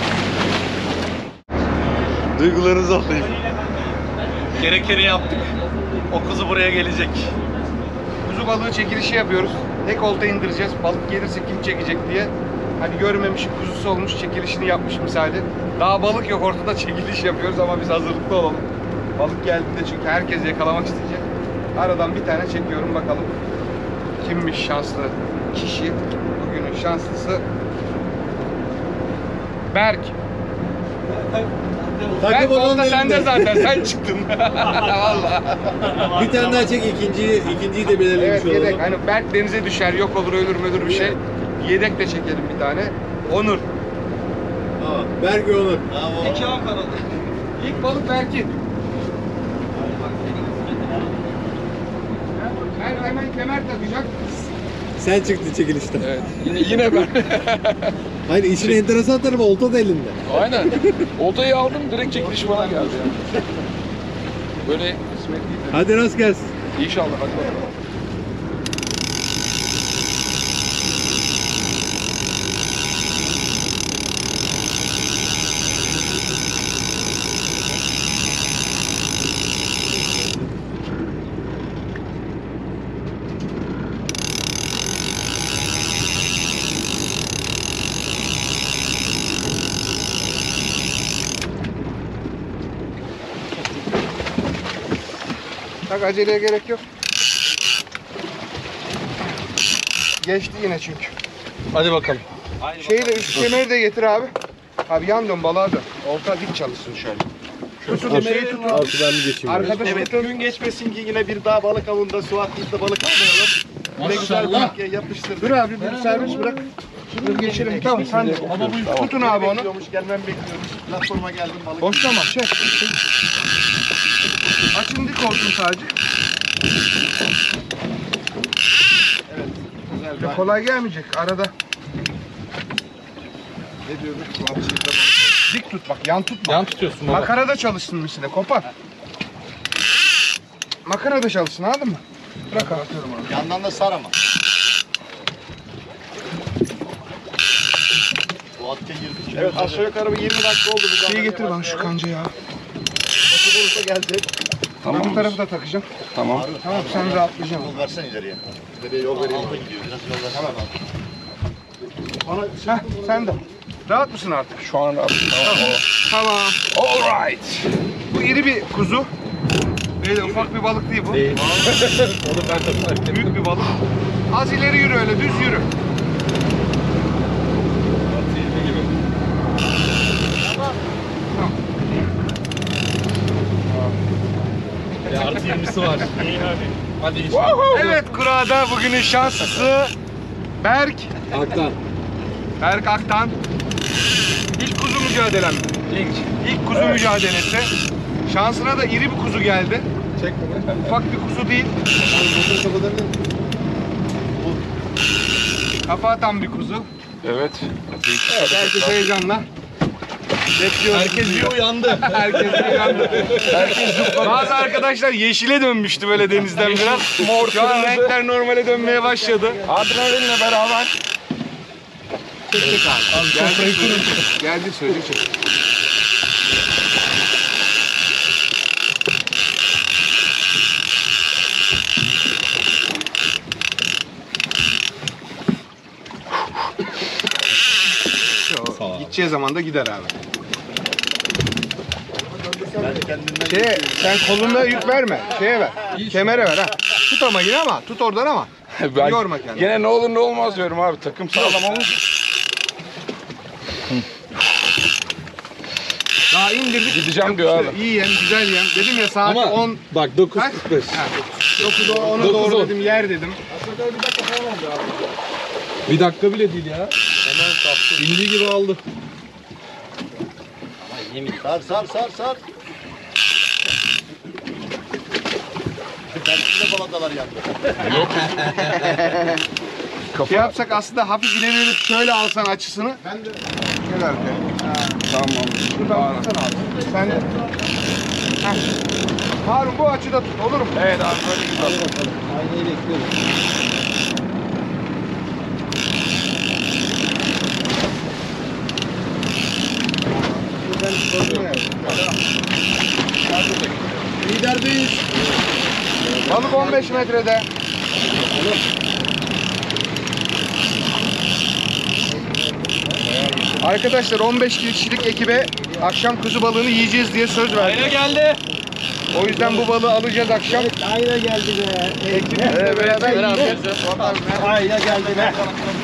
Duygularınızı alayım. Gerekeni yaptık. O kuzu buraya gelecek. Kuzu balığı çekilişi yapıyoruz. Tek olta indireceğiz. Balık gelirse kim çekecek diye. Hani görmemiş kuzusu olmuş, çekilişini yapmış misali. Daha balık yok ortada, çekiliş yapıyoruz ama biz hazırlıklı olalım. Balık geldiğinde çünkü herkes yakalamak isteyecek. Aradan bir tane çekiyorum bakalım. Kimmiş şanslı kişi? Bugünün şanslısı Berk. Berk olta sende zaten, sen çıktın. Vallahi. Bir tane daha çek, ikinciyi, ikinciyi de belirlemiş Evet, olalım. yedek. Hani Berk denize düşer, yok olur, ölür müdür bir şey. Yedek de çekelim bir tane. Onur. Tamam. Berk ve Onur. İki Ankaralı. İlk balık Berk'in. Berk hemen kemer takacak. Sen çıktın çekilişten. Evet. Yine, yine ben. Hayır, işin enteresan tarafı olta da elinde. Aynen. Oltayı aldım, direkt çekiliş bana geldi yani. Böyle kısmet değil. Hadi rast gelsin. İnşallah, hadi bakalım. Bak aceleye gerek yok. Geçti yine çünkü. Hadi bakalım. Şeyi de üst kemeri de getir abi. Abi yan dön balığa dön. Olta dik çalışsın şöyle. Şu şeyi tutun. Artı ben bir geçeyim. Arkadaş Evet, tutun. gün geçmesin ki yine bir daha balık avında su atlayıp balık almayalım. Ne güzel balık yapıştırdık. Dur abi, dur serbest bırak. Dur geçelim. Tamam sen de. Tutun abi onu. Bekliyormuş, gelmem bekliyormuş. Platforma geldim balık. Boşlama. Çek. Açın dik olsun sadece. Evet. Güzel. Ya kolay gelmeyecek arada. Ne diyorduk? Dik tut bak, yan tutma. Yan tutuyorsun baba. Makarada çalışsın misine, kopar. Makarada çalışsın, anladın mı? Bırak abi. Yandan da sar ama. Bu atka girdik. Evet, aşağı yukarı bir yirmi dakika oldu. Bu Şeyi getir bana şu kancayı abi. Nasıl olursa gelecek. Tamam. Bu tarafı da takacağım. Tamam. Tamam, sen rahatlayacaksın. Yol versen ileriye. İleriye yol vereyim. Biraz yol versene. Tamam. Heh, sen de. Rahat mısın artık? Şu an abi. Tamam. Tamam. Alright. Bu iri bir kuzu. Böyle ufak bir balık değil bu. Değil. Onu ben de fark ettim. Büyük bir balık. Az ileri yürü öyle, düz yürü. Ya artı yirmisi var. Hadi iç. Evet, kurada bugünün şanslısı Berk. Aktan. Berk Aktan. İlk kuzu mücadelem. İlk. İlk kuzu mücadelesi. Şansına da iri bir kuzu geldi. Çek bunu. Ufak bir kuzu değil. Motor kapatabilir miyim? Kafa atan bir kuzu. Evet. Evet, herkes heyecanla. Bekliyoruz. Herkes bir uyandı. Herkes uyandı. Herkes zıpladı. Bazı arkadaşlar yeşile dönmüştü böyle denizden biraz. Mor. Şu an renkler normale dönmeye başladı. Adrenalinle beraber. Çek çek abi. Geldi sözü çek. Geldi sözü çek. Gideceği zaman da gider abi. Şeye, sen koluna yük verme. Şeye ver. Kemere ver ha. Tut ama yine ama. Tut oradan ama. Ben Yorma kendini. gene ne olur ne olmaz diyorum abi. Takım sağlam olmuş. Daha indirdik. Gideceğim diyor abi. İyi yem, güzel yem. Dedim ya saat Ama on. bak dokuz Kaç? kırk beş. dokuz ona dokuz doğru on. dedim yer dedim. Bir dakika bile değil ya. Hemen kaptı. İndiği gibi aldı. Sar sar sar sar. Kendisine balatalar yandı. Şey yapsak aslında hafif ileri verip şöyle alsan açısını. Ben de. Gel arkaya. Tamam. Şuradan tutsana abi. Sen de. Heh. Harun bu açıda tut olur mu? Evet abi böyle güzel. Aynayı bekliyoruz. Liderdeyiz. Balık on beş metrede. Arkadaşlar on beş kişilik ekibe akşam kuzu balığını yiyeceğiz diye söz verdik. Ayna geldi. O yüzden bu balığı alacağız akşam. Ayna geldi be. Ekibimizle beraber yiyeceğiz. Ayna geldi be.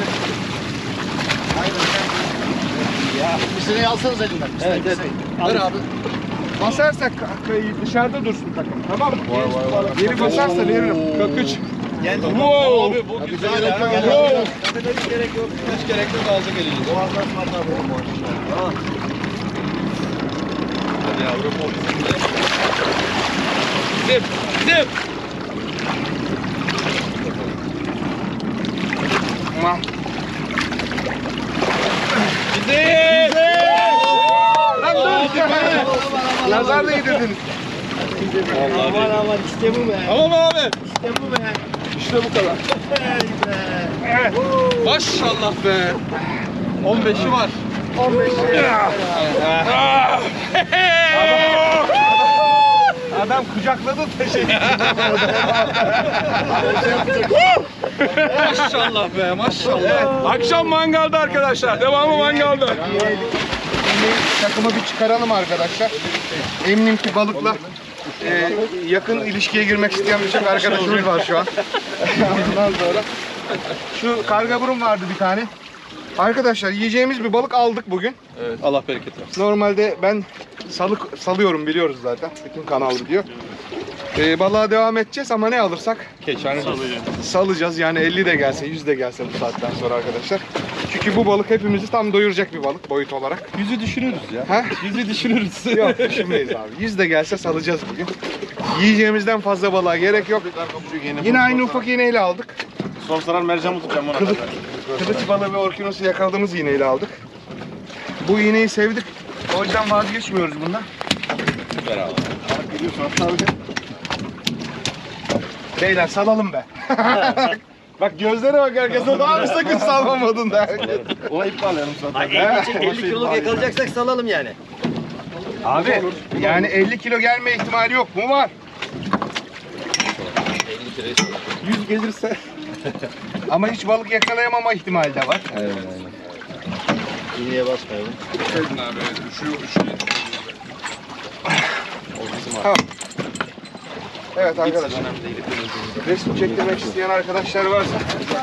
Ya bir sırayı alsanız elinden. Evet evet. Ver abi. Basarsak dışarıda dursun takım. Tamam mı? Geri basarsa veririm. kırk üç. Wow. Abi bu güzel ya. Wow. Hiç gerek yok. Hiç gerek yok alacak elini. Bu anlatma da bu boş. Hadi yavrum o bizim de. Zip. Zip. Tamam. Zip. Lan dur. Nazar da yedirdiniz. Aman aman işte bu be. Tamam abi. İşte bu be. İşte bu kadar. Evet. Maşallah be. on beşi var. on beş. Adam kucakladı teşekkür Maşallah be maşallah. Akşam mangalda arkadaşlar. Devamı mangalda. Takımı bir çıkaralım arkadaşlar. Eminim ki balıkla e, yakın ilişkiye girmek isteyen birçok arkadaşımız var şu an. Ondan sonra şu karga burun vardı bir tane. Arkadaşlar yiyeceğimiz bir balık aldık bugün. Evet. Allah bereket versin. Normalde ben salı salıyorum biliyoruz zaten. Bütün kanal biliyor. E, balığa devam edeceğiz ama ne alırsak Keçane salacağız. Yani elli de gelse yüz de gelse bu saatten sonra arkadaşlar. Çünkü bu balık hepimizi tam doyuracak bir balık boyut olarak. Yüzü düşünürüz ya. Ha? Yüzü düşünürüz. Yok düşünmeyiz abi. yüz de gelse salacağız bugün. Yiyeceğimizden fazla balığa gerek yok. Yine aynı ufak iğneyle aldık. Son saran mercan mı tutacağım ona? Kılıç, kılıç balığı ve orkinosu yakaladığımız iğneyle aldık. Bu iğneyi sevdik. O yüzden vazgeçmiyoruz bundan. Süper abi. Beyler salalım be. Bak gözlere bak herkese. Abi sakın salmamadın da. Ona iptal edelim zaten. elli kiloluk yakalayacaksak salalım yani. Abi yani elli kilo gelme ihtimali yok mu? Var. yüz gelirse. Ama hiç balık yakalayamama ihtimali de var. Aynen aynen. İğneye basmayalım. Düşürdün abi. Düşüyor düşüyor. Tamam. Evet arkadaşlar. Resim çektirmek isteyen arkadaşlar varsa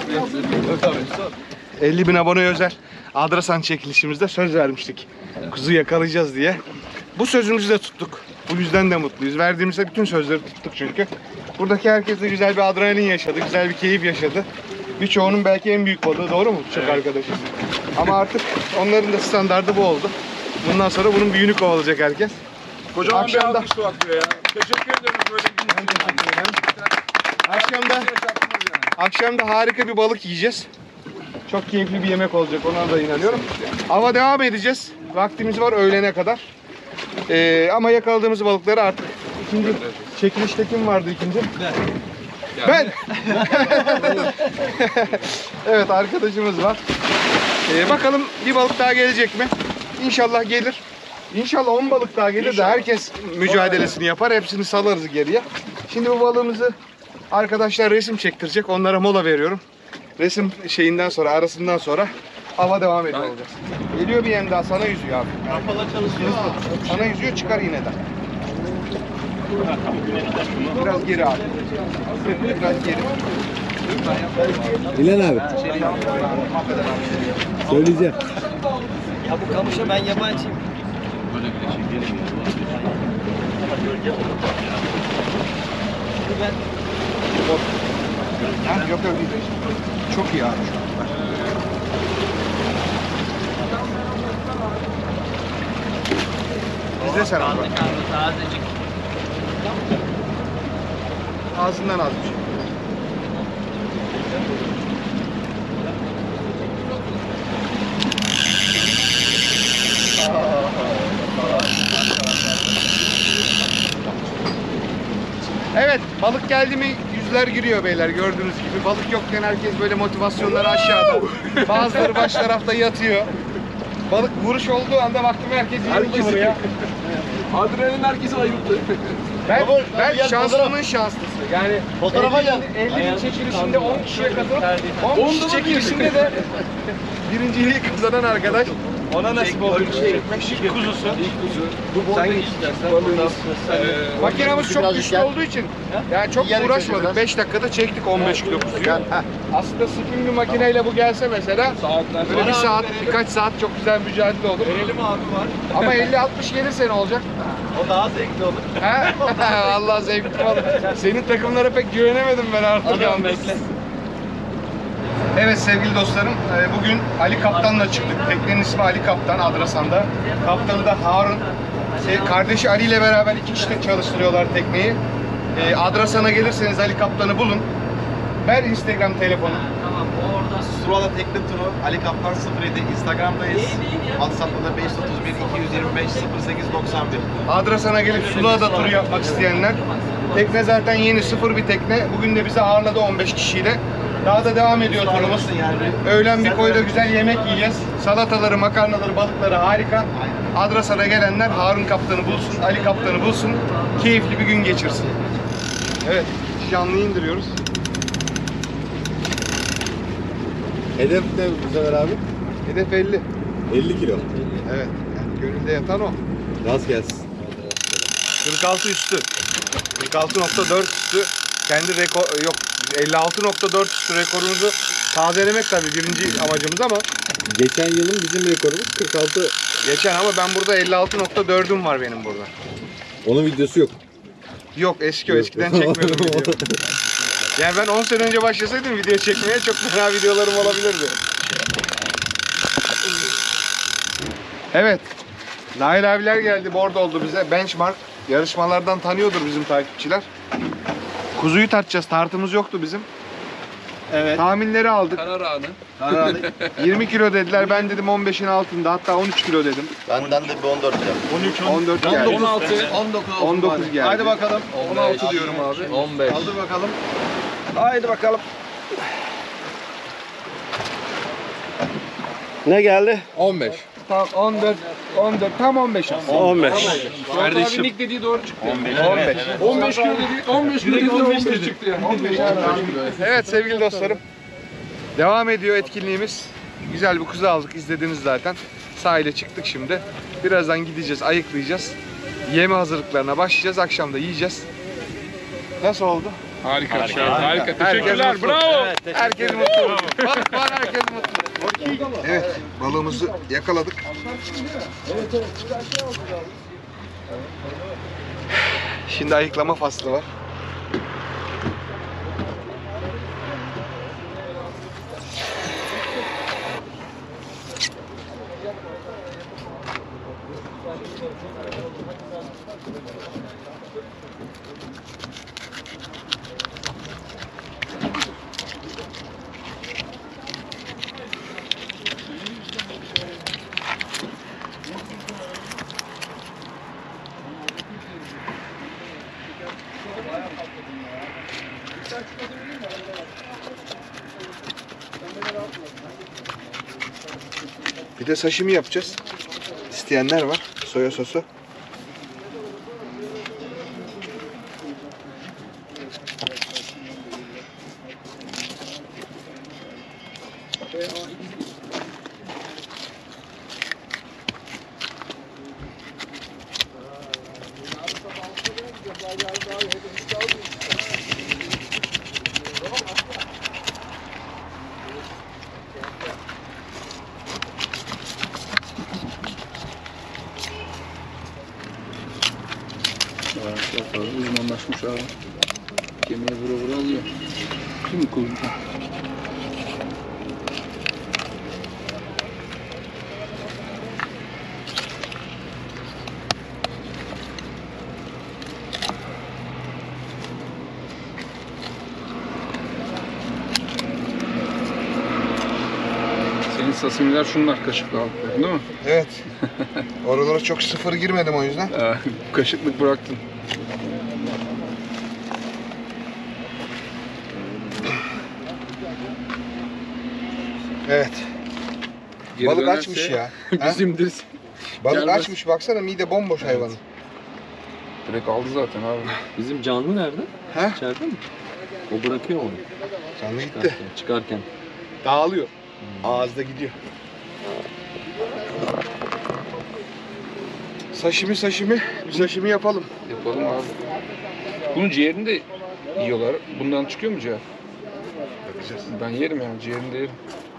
elli bin abone özel Adrasan çekilişimizde söz vermiştik. Kuzu yakalayacağız diye. Bu sözümüzü de tuttuk. Bu yüzden de mutluyuz. Verdiğimizde bütün sözleri tuttuk çünkü. Buradaki herkes de güzel bir adrenalin yaşadı, güzel bir keyif yaşadı. Birçoğunun belki en büyük balığı, doğru mu? Çok arkadaşız. Ama artık onların da standardı bu oldu. Bundan sonra bunun büyüğünü kovalayacak herkes. Kocaman Akşam da- bir alkış vakti ya. Teşekkür ederim böyle gün için. Akşam da, akşam da harika bir balık yiyeceğiz. Çok keyifli bir yemek olacak, ona da inanıyorum. Hava devam edeceğiz. Vaktimiz var öğlene kadar. Ee, ama yakaladığımız balıkları artık ikinci çekilişte kim vardı ikinci? Ben. Ben. Evet arkadaşımız var. Ee, bakalım bir balık daha gelecek mi? İnşallah gelir. İnşallah on balık daha gelir de herkes mücadelesini yapar. Hepsini salarız geriye. Şimdi bu balığımızı arkadaşlar resim çektirecek. Onlara mola veriyorum. Resim şeyinden sonra, arasından sonra hava devam ediyor olacağız. Geliyor bir yem daha, sana yüzüyor abi. Kapalı çalışıyor. Sana yüzüyor, çıkar iğneden. Biraz geri abi. Biraz geri. İlhan abi. Söyleyeceğim. Ya bu kamışa ben yabancıyım. Ha, yok yok değil. Çok iyi abi. İzle sen abi. Ağzından az bir şey. Evet, balık geldi mi yüzler giriyor beyler, gördüğünüz gibi. Balık yokken herkes böyle motivasyonları aşağıda. Bazıları baş tarafta yatıyor. Balık vuruş olduğu anda baktım herkes yığıldı buraya. Adrenalin herkesi ayırttı. Ben, Baba, ben gel, şanslının fotoğraf. şanslısı. Yani Fotoğrafa gel. elli bin çekilişinde on kişiye katılıp on kişi çekilişinde de birinciliği kazanan arkadaş. Ona nasip oldu. İlk kuzusu. İlk kuzu. Bu sen istersen balığımız. Ee, makinamız çok güçlü olduğu için yani çok uğraşmadık. beş dakikada çektik on beş kilo kuzuyu. Aslında spin bir makineyle bu gelse mesela böyle bir saat, birkaç saat çok güzel mücadele olur. Verelim abi var. Ama elli altmış gelirse ne olacak? O daha zevkli olur. He? Allah zevkli olur. Senin takımlara pek güvenemedim ben artık. Adam bekle. Evet sevgili dostlarım, bugün Ali Kaptan'la çıktık. Teknenin ismi Ali Kaptan, Adrasan'da. Kaptanı da Harun. Kardeşi Ali ile beraber iki kişi de çalıştırıyorlar tekneyi. Adrasan'a gelirseniz Ali Kaptan'ı bulun. Ver Instagram telefonu. Surala Tekne Turu, Ali Kaptan sıfır yedi, Instagram'dayız. WhatsApp'ta da beş otuz bir iki yüz yirmi beş sıfır sekiz doksan bir. Adrasan'a gelip Sula'da turu yapmak isteyenler. Tekne zaten yeni, sıfır bir tekne. Bugün de bizi ağırladı on beş kişiyle. Daha da devam ediyor turumuz. Öğlen bir koyda güzel yemek yiyeceğiz. Salataları, makarnaları, balıkları harika. Adrasan'a gelenler Harun Kaptan'ı bulsun, Ali Kaptan'ı bulsun. Keyifli bir gün geçirsin. Evet, canlıyı indiriyoruz. Hedef ne bu sefer abi? Hedef elli. elli kilo. Evet, yani gönülde yatan o. Gaz gelsin. kırk altı üstü. kırk altı nokta dört üstü. Kendi rekor yok. elli altı nokta dört üstü rekorumuzu tazelemek tabii birinci amacımız ama Geçen yılın bizim rekorumuz kırk altı. geçen ama ben burada elli altı nokta dördüm var benim burada. Onun videosu yok. Yok eski o eskiden çekmiyordum video. Yani ben on sene önce başlasaydım video çekmeye çok fena videolarım olabilirdi. Evet. Nail abiler geldi, bordo oldu bize. Benchmark yarışmalardan tanıyordur bizim takipçiler. Kuzuyu tartacağız. Tartımız yoktu bizim. Evet. Tahminleri aldık. Karar anı. yirmi kilo dediler. Ben dedim on beşin altında. Hatta on üç kilo dedim. Benden de bir on dört yap. on üç, on dört geldi. on altı. on dokuz, on dokuz geldi. Haydi bakalım. on altı diyorum abi. on beş. Kaldır bakalım. Haydi bakalım. Ne geldi? on beş. Tam on dört, on dört, tam on beş aslında. on beş. Kardeşim. Nick dediği doğru çıktı. on beş. on beş kilo dedi. on beş kilo dedi. on beş çıktı ya. on beş. Evet sevgili dostlarım. Devam ediyor etkinliğimiz. Güzel bir kuzu aldık, izlediniz zaten. Sahile çıktık şimdi. Birazdan gideceğiz, ayıklayacağız. Yeme hazırlıklarına başlayacağız. Akşam da yiyeceğiz. Nasıl oldu? Harika. Harika. Harika. Herkes Teşekkürler. mutlu. Bravo. Herkes mutlu. Balık var, herkes mutlu. Evet, balığımızı yakaladık. Şimdi ayıklama faslı var. de sashimi yapacağız. İsteyenler var. Soya sosu. Çok fazla uzmanlaşmış abi. Kemiğe vura vura alıyor. Şimdi kullanacağım. Senin sasimiler şunlar kaşıklı aldıkların değil mi? Evet. Oralara çok sıfır girmedim o yüzden. Ee, kaşıklık bıraktın. Evet. Geri Balık dönerse açmış ya. Ha? Bizimdir. Balık Gelmez. açmış baksana, mide bomboş hayvanın. Direkt aldı zaten abi. Bizim canlı nerede? He? İçeride mi? O bırakıyor onu. Canlı gitti. Çıkarken. Çıkarken. Dağılıyor. Ağızda gidiyor. Sashimi sashimi. Bir sashimi yapalım. Yapalım abi. Bunun ciğerini de yiyorlar. Bundan çıkıyor mu ciğer? Bakacağız. Ben yerim yani, ciğerini de yerim.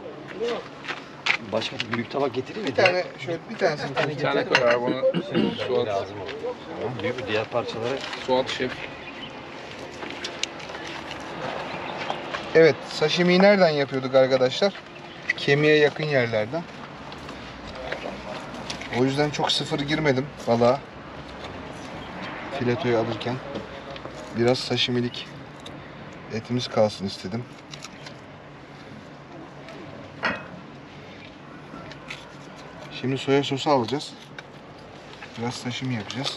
Başka bir büyük tabak getireyim mi? Bir tane şöyle bir tanesini Bir tane koy abi bana. Suat, Lazım olur. Büyük diğer parçaları. Suat Şef. Evet, sashimiyi nereden yapıyorduk arkadaşlar? Kemiğe yakın yerlerden. O yüzden çok sıfır girmedim balığa. Filetoyu alırken. Biraz sashimilik etimiz kalsın istedim. Şimdi soya sosu alacağız. Biraz sashimi yapacağız.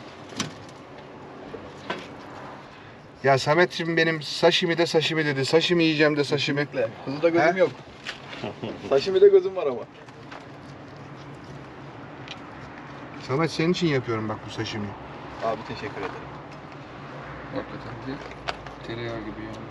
Ya Samet'ciğim benim sashimi de sashimi dedi. Sashimi yiyeceğim de sashimi. Kuzuda gözüm He? yok. Sashimi'de gözüm var ama. Samet senin için yapıyorum bak bu sashimi. Abi teşekkür ederim. Hakikaten de tereyağı gibi yani.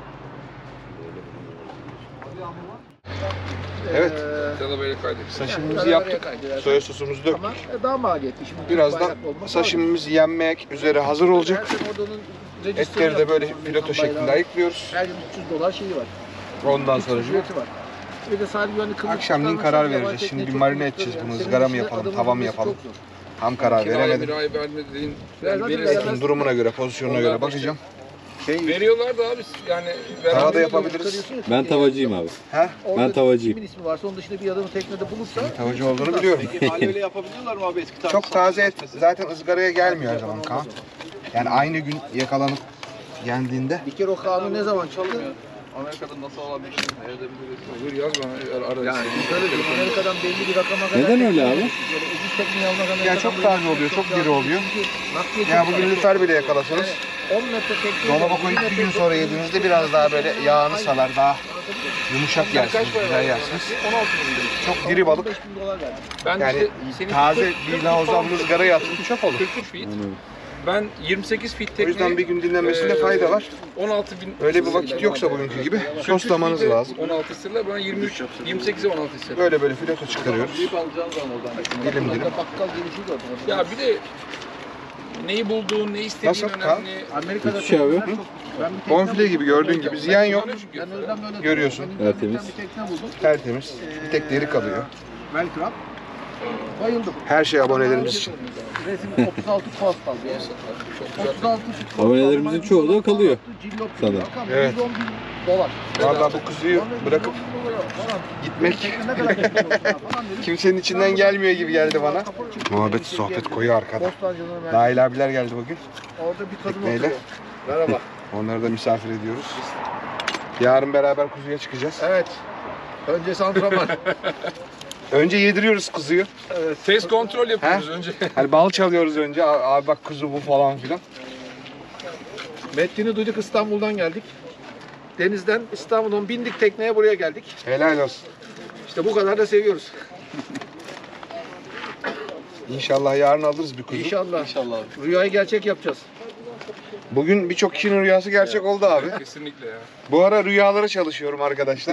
Evet. Ya da böyle kaydetsin. Sashimimizi yaptık. Soya sosumuzu döktük. Ama daha maliyetli. Şimdi Birazdan bayrak olmaz. sashimimiz yenmek üzere hazır olacak. Her sene odanın rejistörü Etleri de böyle yapıyoruz. fileto Bayrağı. şeklinde ayıklıyoruz. Her gün üç yüz dolar şeyi var. Ondan üç yüz sonra ücreti var. Bir de sadece güvenlik kılıç akşamleyin çıkarmışlar, karar yavaş vereceğiz. Şimdi tekneyi bir çok marine büyük edeceğiz tutuyor. bunu. Yani Izgara mı senin yapalım, işine tava mı adamın yapalım? bilmesi çok zor. Tam karar Kirayı veremedim. bir ay vermediğin. Ya Yani zaten verirsin. veremez. Etin durumuna göre, pozisyonuna göre bakacağım. Veriyorlar da abi yani. Tavada vermediğin- yapabiliriz. Ben tavacıyım abi. He? Orada Ben tavacıyım. Kimin ismi varsa onun dışında bir adamı teknede bulursa Tavacı olduğunu biliyorum. hali öyle yapabiliyorlar mı abi eski Çok taze et zaten ızgaraya gelmiyor her zaman Kaan. Yani aynı gün yakalanıp yendiğinde bir kere o kanun ne zaman çıktı? Amerika'da nasıl alabilirsin? Evde bir Olur yaz bana ara. Yani şöyle diyeyim, Amerika'dan belli bir rakama kadar Neden öyle abi? böyle ucuz tekneyi almak Amerika'dan Ya çok böyle taze oluyor, çok diri oluyor. Çünkü nakliye ya çok bugün pahalı. lüfer bile yakalasanız on metre tekneyi dolaba koyup bir gün sonra yediğinizde biraz daha böyle yağını salar, daha yumuşak yersiniz, güzel yersiniz. on altı bin lira. Çok diri balık. on beş bin dolar verdim. Ben Yani işte senin taze kırk- bir lavuzdan ızgaraya atın çöp olur. kırk üç feet. Ben yirmi sekiz feet O tekneyi. yüzden bir gün dinlenmesinde fayda var. on altı bin. Öyle bir vakit yoksa bugünkü gibi soslamanız lazım. on altı isterler. Ben yirmi üç, yirmi sekize on altı isterim. Böyle böyle fileto çıkarıyoruz. Büyük alacağım zaman oradan. Dilim dilim. Bakkal gelişi gördüm. Ya bir de neyi bulduğun, ne istediğin Nasıl? önemli. Amerika'da Müthiş abi. tekneler çok- ben bir tekne Bonfile gibi gördüğün gibi ziyan yok. Ben öyle böyle Görüyorsun. Ben Tertemiz. bir tekne buldum. Tertemiz. Bir tek deri kalıyor. Velcro. Bayıldım. Her şey abonelerimiz için. Resim otuz altı post aldı yani. otuz altı post Abonelerimizin çoğu da kalıyor sana. Evet. yüz on bin dolar. Vallahi bu kuzuyu bırakıp gitmek kimsenin içinden gelmiyor gibi geldi bana. Muhabbet, sohbet koyu arkada. Bostancı'nın verdiği. Dahil abiler geldi bugün. Orada bir kadın Tekneyle. oturuyor. Merhaba. Onları da misafir ediyoruz. Yarın beraber kuzuya çıkacağız. Evet. Önce antrenman. Önce yediriyoruz kuzuyu. Test kontrol yapıyoruz He? önce. Hani bal çalıyoruz önce. "A- Abi bak kuzu bu falan filan. Metnini duyduk, İstanbul'dan geldik. Denizden İstanbul'dan bindik tekneye, buraya geldik. Helal olsun. İşte bu kadar da seviyoruz. İnşallah yarın alırız bir kuzu. İnşallah. İnşallah. Rüyayı gerçek yapacağız. Bugün birçok kişinin rüyası gerçek oldu abi. Kesinlikle ya. Bu ara rüyalara çalışıyorum arkadaşlar.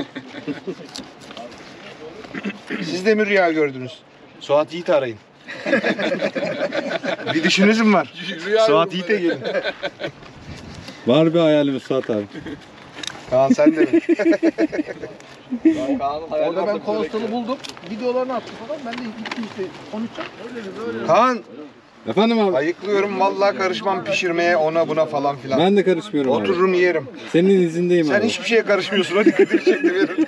Siz de mi rüya gördünüz? Suat Yiğit arayın. Bir düşünüz mü var? Rüya Suat Yiğit'e gelin. Var bir hayalimiz Suat abi. Kaan sen de mi? Orada ben Konstalı buldum. Videolarını attı falan. Ben de gittim işte konuşacağım. Öyle böyle. Kaan Efendim abi. ayıklıyorum vallahi karışmam pişirmeye ona buna falan filan. Ben de karışmıyorum abi. Otururum yerim. Senin izindeyim Sen abi. hiçbir şeye karışmıyorsun. Hadi dikkatini çekti benim.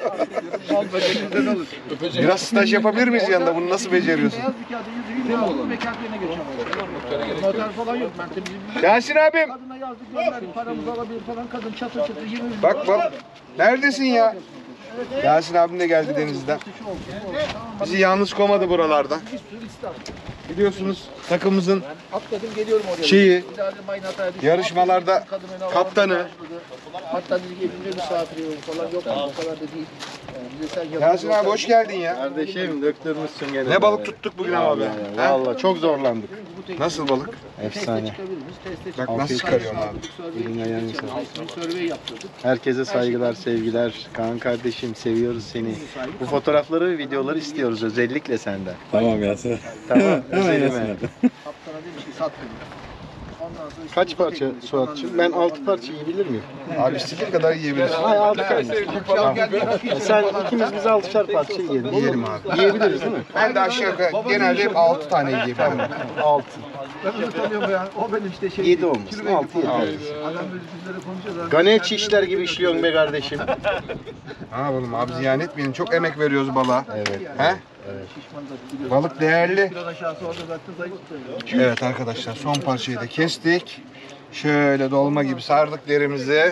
Biraz staj yapabilir miyiz yanında? Bunu nasıl beceriyorsun? Beyaz bir kağıda yüzü yüzü aldım ve kağıtlarına geçiyorum. Noter falan yok. Ben temizliğimi Yasin abim. kadına yazdık gönderdik. Paramızı alabilir falan. Kadın çatır çatır yirmi bin. Bak bak. Neredesin ya? Yasin abim de geldi denizden. Bizi yalnız koymadı buralarda. Biliyorsunuz takımımızın Atladım geliyorum oraya. şeyi, Bir daha dedim, aynı hataya düştüm. yarışmalarda Kadın beni kaptanı. alamadı. Hatta dedi ki evimde misafir yok falan yok. O kadar da değil. Yani bize sen yapın. Yasin abi hoş geldin ya. Kardeşim döktürmüşsün gene. Ne balık tuttuk bugün abi. Ha? Vallahi çok zorlandık. Nasıl balık? Efsane. Bak nasıl çıkarıyorum abi. Elin ayağını sağ. Survey yaptırdık. Herkese saygılar, sevgiler. Kaan kardeşim seviyoruz seni. Bu fotoğrafları ve videoları istiyoruz özellikle senden. Tamam Yasin. Tamam. Hemen özelime. Yasin abi. Kaptana demiş ki sat dedim. Ondan sonra Kaç parça Suat'cığım? Ben altı parça yiyebilir miyim? Abi istediğin kadar yiyebilirsin. Hayır altı parça. Sen ikimiz biz altışar parça yiyelim. Yiyelim abi. Yiyebiliriz değil mi? Ben de aşağı yukarı genelde hep altı tane yiyebilirim. Altı. ben onu tanıyorum ya. O benim işte şey. Yedi olmasın. Altı yeter. Adam böyle bizlere konuşuyor. Ganeç işler gibi işliyorsun be kardeşim. Ha oğlum abi ziyan etmeyin. Çok emek veriyoruz balığa. Evet. He? Balık değerli. Biraz aşağısı orada zaten zayıf. Evet arkadaşlar son parçayı da kestik. Şöyle dolma gibi sardık derimizi.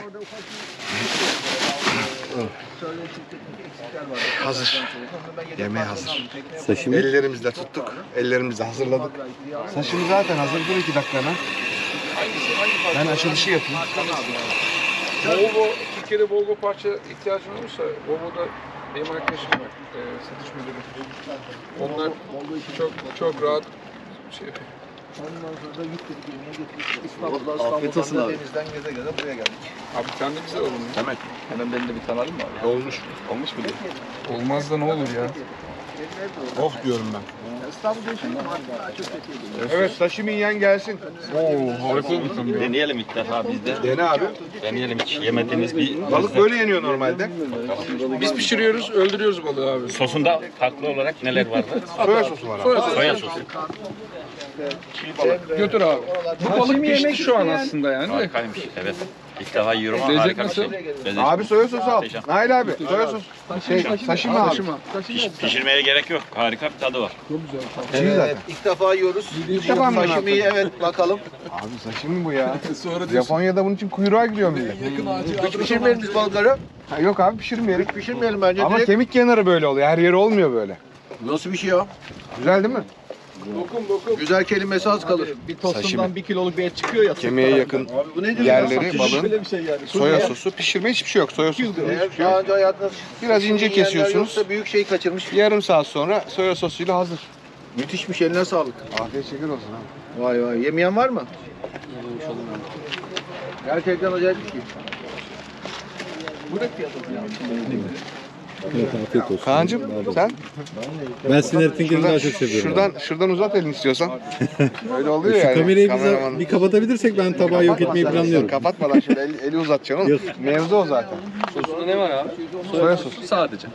Hazır. Yemeğe hazır. Saşimi. Ellerimizle tuttuk. Ellerimizle hazırladık. Saçımı zaten hazırdır iki dakikana. Ben açılışı yapayım. Volvo, Türkiye'de Volvo parça ihtiyacın olursa Volvo'da benim arkadaşım var, e, satış müdürü. Onlar çok çok rahat şey yapıyor. Ondan sonra da gittik yerine getirdik. İstanbul'da, İstanbul'dan denizden geze geze buraya geldik. Abi sen de bize olun. Hemen. Hemen beni de bir tanalım mı abi? Olmuş. Olmuş mu diye? Olmaz da ne olur ya? Of diyorum ben. İstanbul'da yaşadım abi. Daha çok kötüydü. Evet sashimi yiyen gelsin. Oo harika olmuş. Deneyelim ilk defa biz de. Dene abi. Deneyelim hiç yemediğimiz bir Balık böyle yeniyor normalde. Biz pişiriyoruz, öldürüyoruz balığı abi. Sosunda farklı olarak neler vardı? Soya sosu var abi. Soya sosu. Götür abi. Bu balık pişti şu an aslında yani. Harikaymış. Evet. İlk defa yiyorum ama Lezzet harika bir nasıl? şey. Lezzet. Abi soya sosu al. Nail abi soya sosu. Şey sashimi abi. Piş- pişirmeye gerek yok. Harika bir tadı var. Çiğ zaten. İlk defa yiyoruz. İlk defa mı Sashimi'yi evet bakalım. Abi sashimi bu ya. Japonya'da bunun için kuyruğa gidiyor millet. Hiç pişirmeyelim biz balıkları. Ha, yok abi pişirmeyelim. Pişirmeyelim bence. Ama direkt. kemik kenarı böyle oluyor. Her yeri olmuyor böyle. Nasıl bir şey ya? Güzel değil mi? Güzel kelimesi az kalır. Bir Sashimi. tostundan bir kiloluk bir et çıkıyor ya. Kemiğe yakın Bu nedir ya? yerleri balığın Böyle bir şey yani. soya sosu. Pişirme hiçbir şey yok. Soya sosu. Eğer daha önce hayatınız Biraz ince yiyenler kesiyorsunuz. yoksa büyük şey kaçırmış. Yarım saat sonra soya sosuyla hazır. Müthişmiş, eline sağlık. Afiyet şeker olsun abi. Vay vay. Yemeyen var mı? Gerçekten acayip bir şey. Evet afiyet olsun. Kaan'cığım sen? Ben Sinertinkini daha çok seviyorum. Şuradan, şuradan uzat elini istiyorsan. Öyle oluyor Şu yani. kamerayı bize Kameraman- bir kapatabilirsek ben tabağı yok etmeyi planlıyorum. Kapatmadan şöyle eli, eli uzatacaksın oğlum. Yok. Mevzu o zaten. Sosunda ne var abi? Soya sosu. Sadece.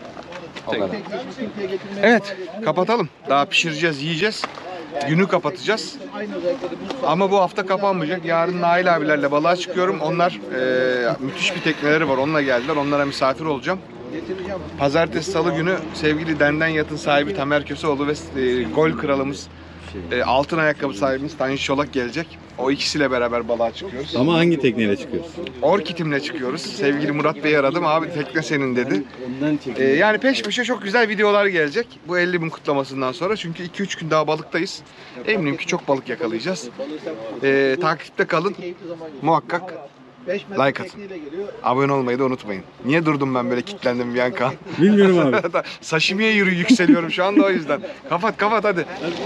Evet, kapatalım. Daha pişireceğiz, yiyeceğiz. Günü kapatacağız. Ama bu hafta kapanmayacak. Yarın Nail abilerle balığa çıkıyorum. Onlar e, müthiş bir tekneleri var. Onunla geldiler. Onlara misafir olacağım. Pazartesi, salı günü sevgili Denden Yat'ın sahibi Tamer Köseoğlu ve e, gol kralımız, e, altın ayakkabı sahibimiz Tanju Çolak gelecek. O ikisiyle beraber balığa çıkıyoruz. Ama hangi tekneyle çıkıyoruz? Orkitim'le çıkıyoruz. Sevgili Murat Bey'i aradım. Abi tekne senin dedi. Ee, yani peş peşe çok güzel videolar gelecek. Bu elli bin kutlamasından sonra. Çünkü iki üç gün daha balıktayız. Eminim ki çok balık yakalayacağız. Ee, takipte kalın. Muhakkak beş metre Like atın. tekniğiyle geliyor. Abone olmayı da unutmayın. Niye durdum ben böyle kilitlendim bir an Kaan? Bilmiyorum abi. Sashimi'ye yürü yükseliyorum şu anda o yüzden. Kapat kapat hadi.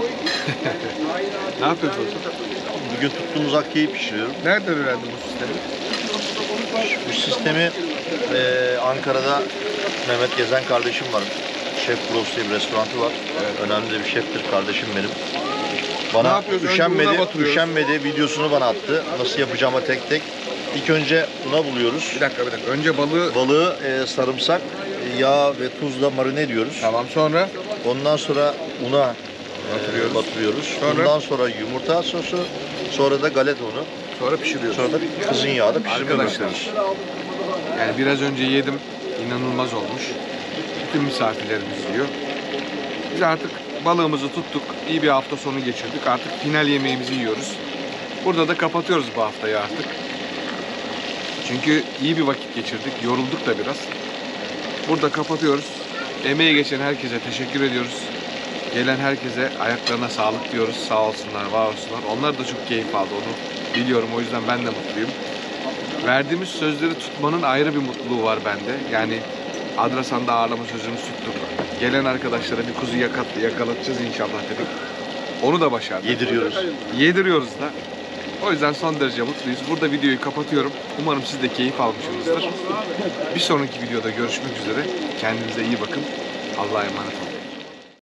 Ne yapıyorsunuz? Bugün tuttuğumuz akkeyi pişiriyorum. Nereden öğrendin bu sistemi? Bu sistemi eee, Ankara'da Mehmet Gezen kardeşim var. Şef Bros diye bir restoranı var. Önemli de bir şeftir kardeşim benim. Ne Bana yapıyoruz? Önce una üşenmedi, batırıyoruz. üşenmedi videosunu bana attı. Nasıl yapacağıma tek tek. İlk önce una buluyoruz. Bir dakika bir dakika. Önce balığı... Balığı eee, sarımsak, yağ ve tuzla marine ediyoruz. Tamam sonra? Ondan sonra una eee, Batırıyoruz. batırıyoruz. Sonra? Ondan sonra yumurta sosu, sonra da galeta unu. Sonra pişiriyoruz. Sonra da kızın yağda pişirmeye Arkadaşlar, başlıyoruz. yani biraz önce yedim. İnanılmaz olmuş. Bütün misafirlerimiz yiyor. Biz artık balığımızı tuttuk. İyi bir hafta sonu geçirdik. Artık final yemeğimizi yiyoruz. Burada da kapatıyoruz bu haftayı artık. Çünkü iyi bir vakit geçirdik. Yorulduk da biraz. Burada kapatıyoruz. Emeği geçen herkese teşekkür ediyoruz. Gelen herkese ayaklarına sağlık diyoruz. Sağ olsunlar, var olsunlar. Onlar da çok keyif aldı, onu biliyorum. O yüzden ben de mutluyum. Verdiğimiz sözleri tutmanın ayrı bir mutluluğu var bende. Yani Adrasan'da ağırlama sözümüzü tuttuk. Gelen arkadaşlara bir kuzu yakat, yakalatacağız inşallah dedik. Onu da başardık. Yediriyoruz. Yediriyoruz da. O yüzden son derece mutluyuz. Burada videoyu kapatıyorum. Umarım siz de keyif almışsınızdır. Bir sonraki videoda görüşmek üzere. Kendinize iyi bakın. Allah'a emanet olun.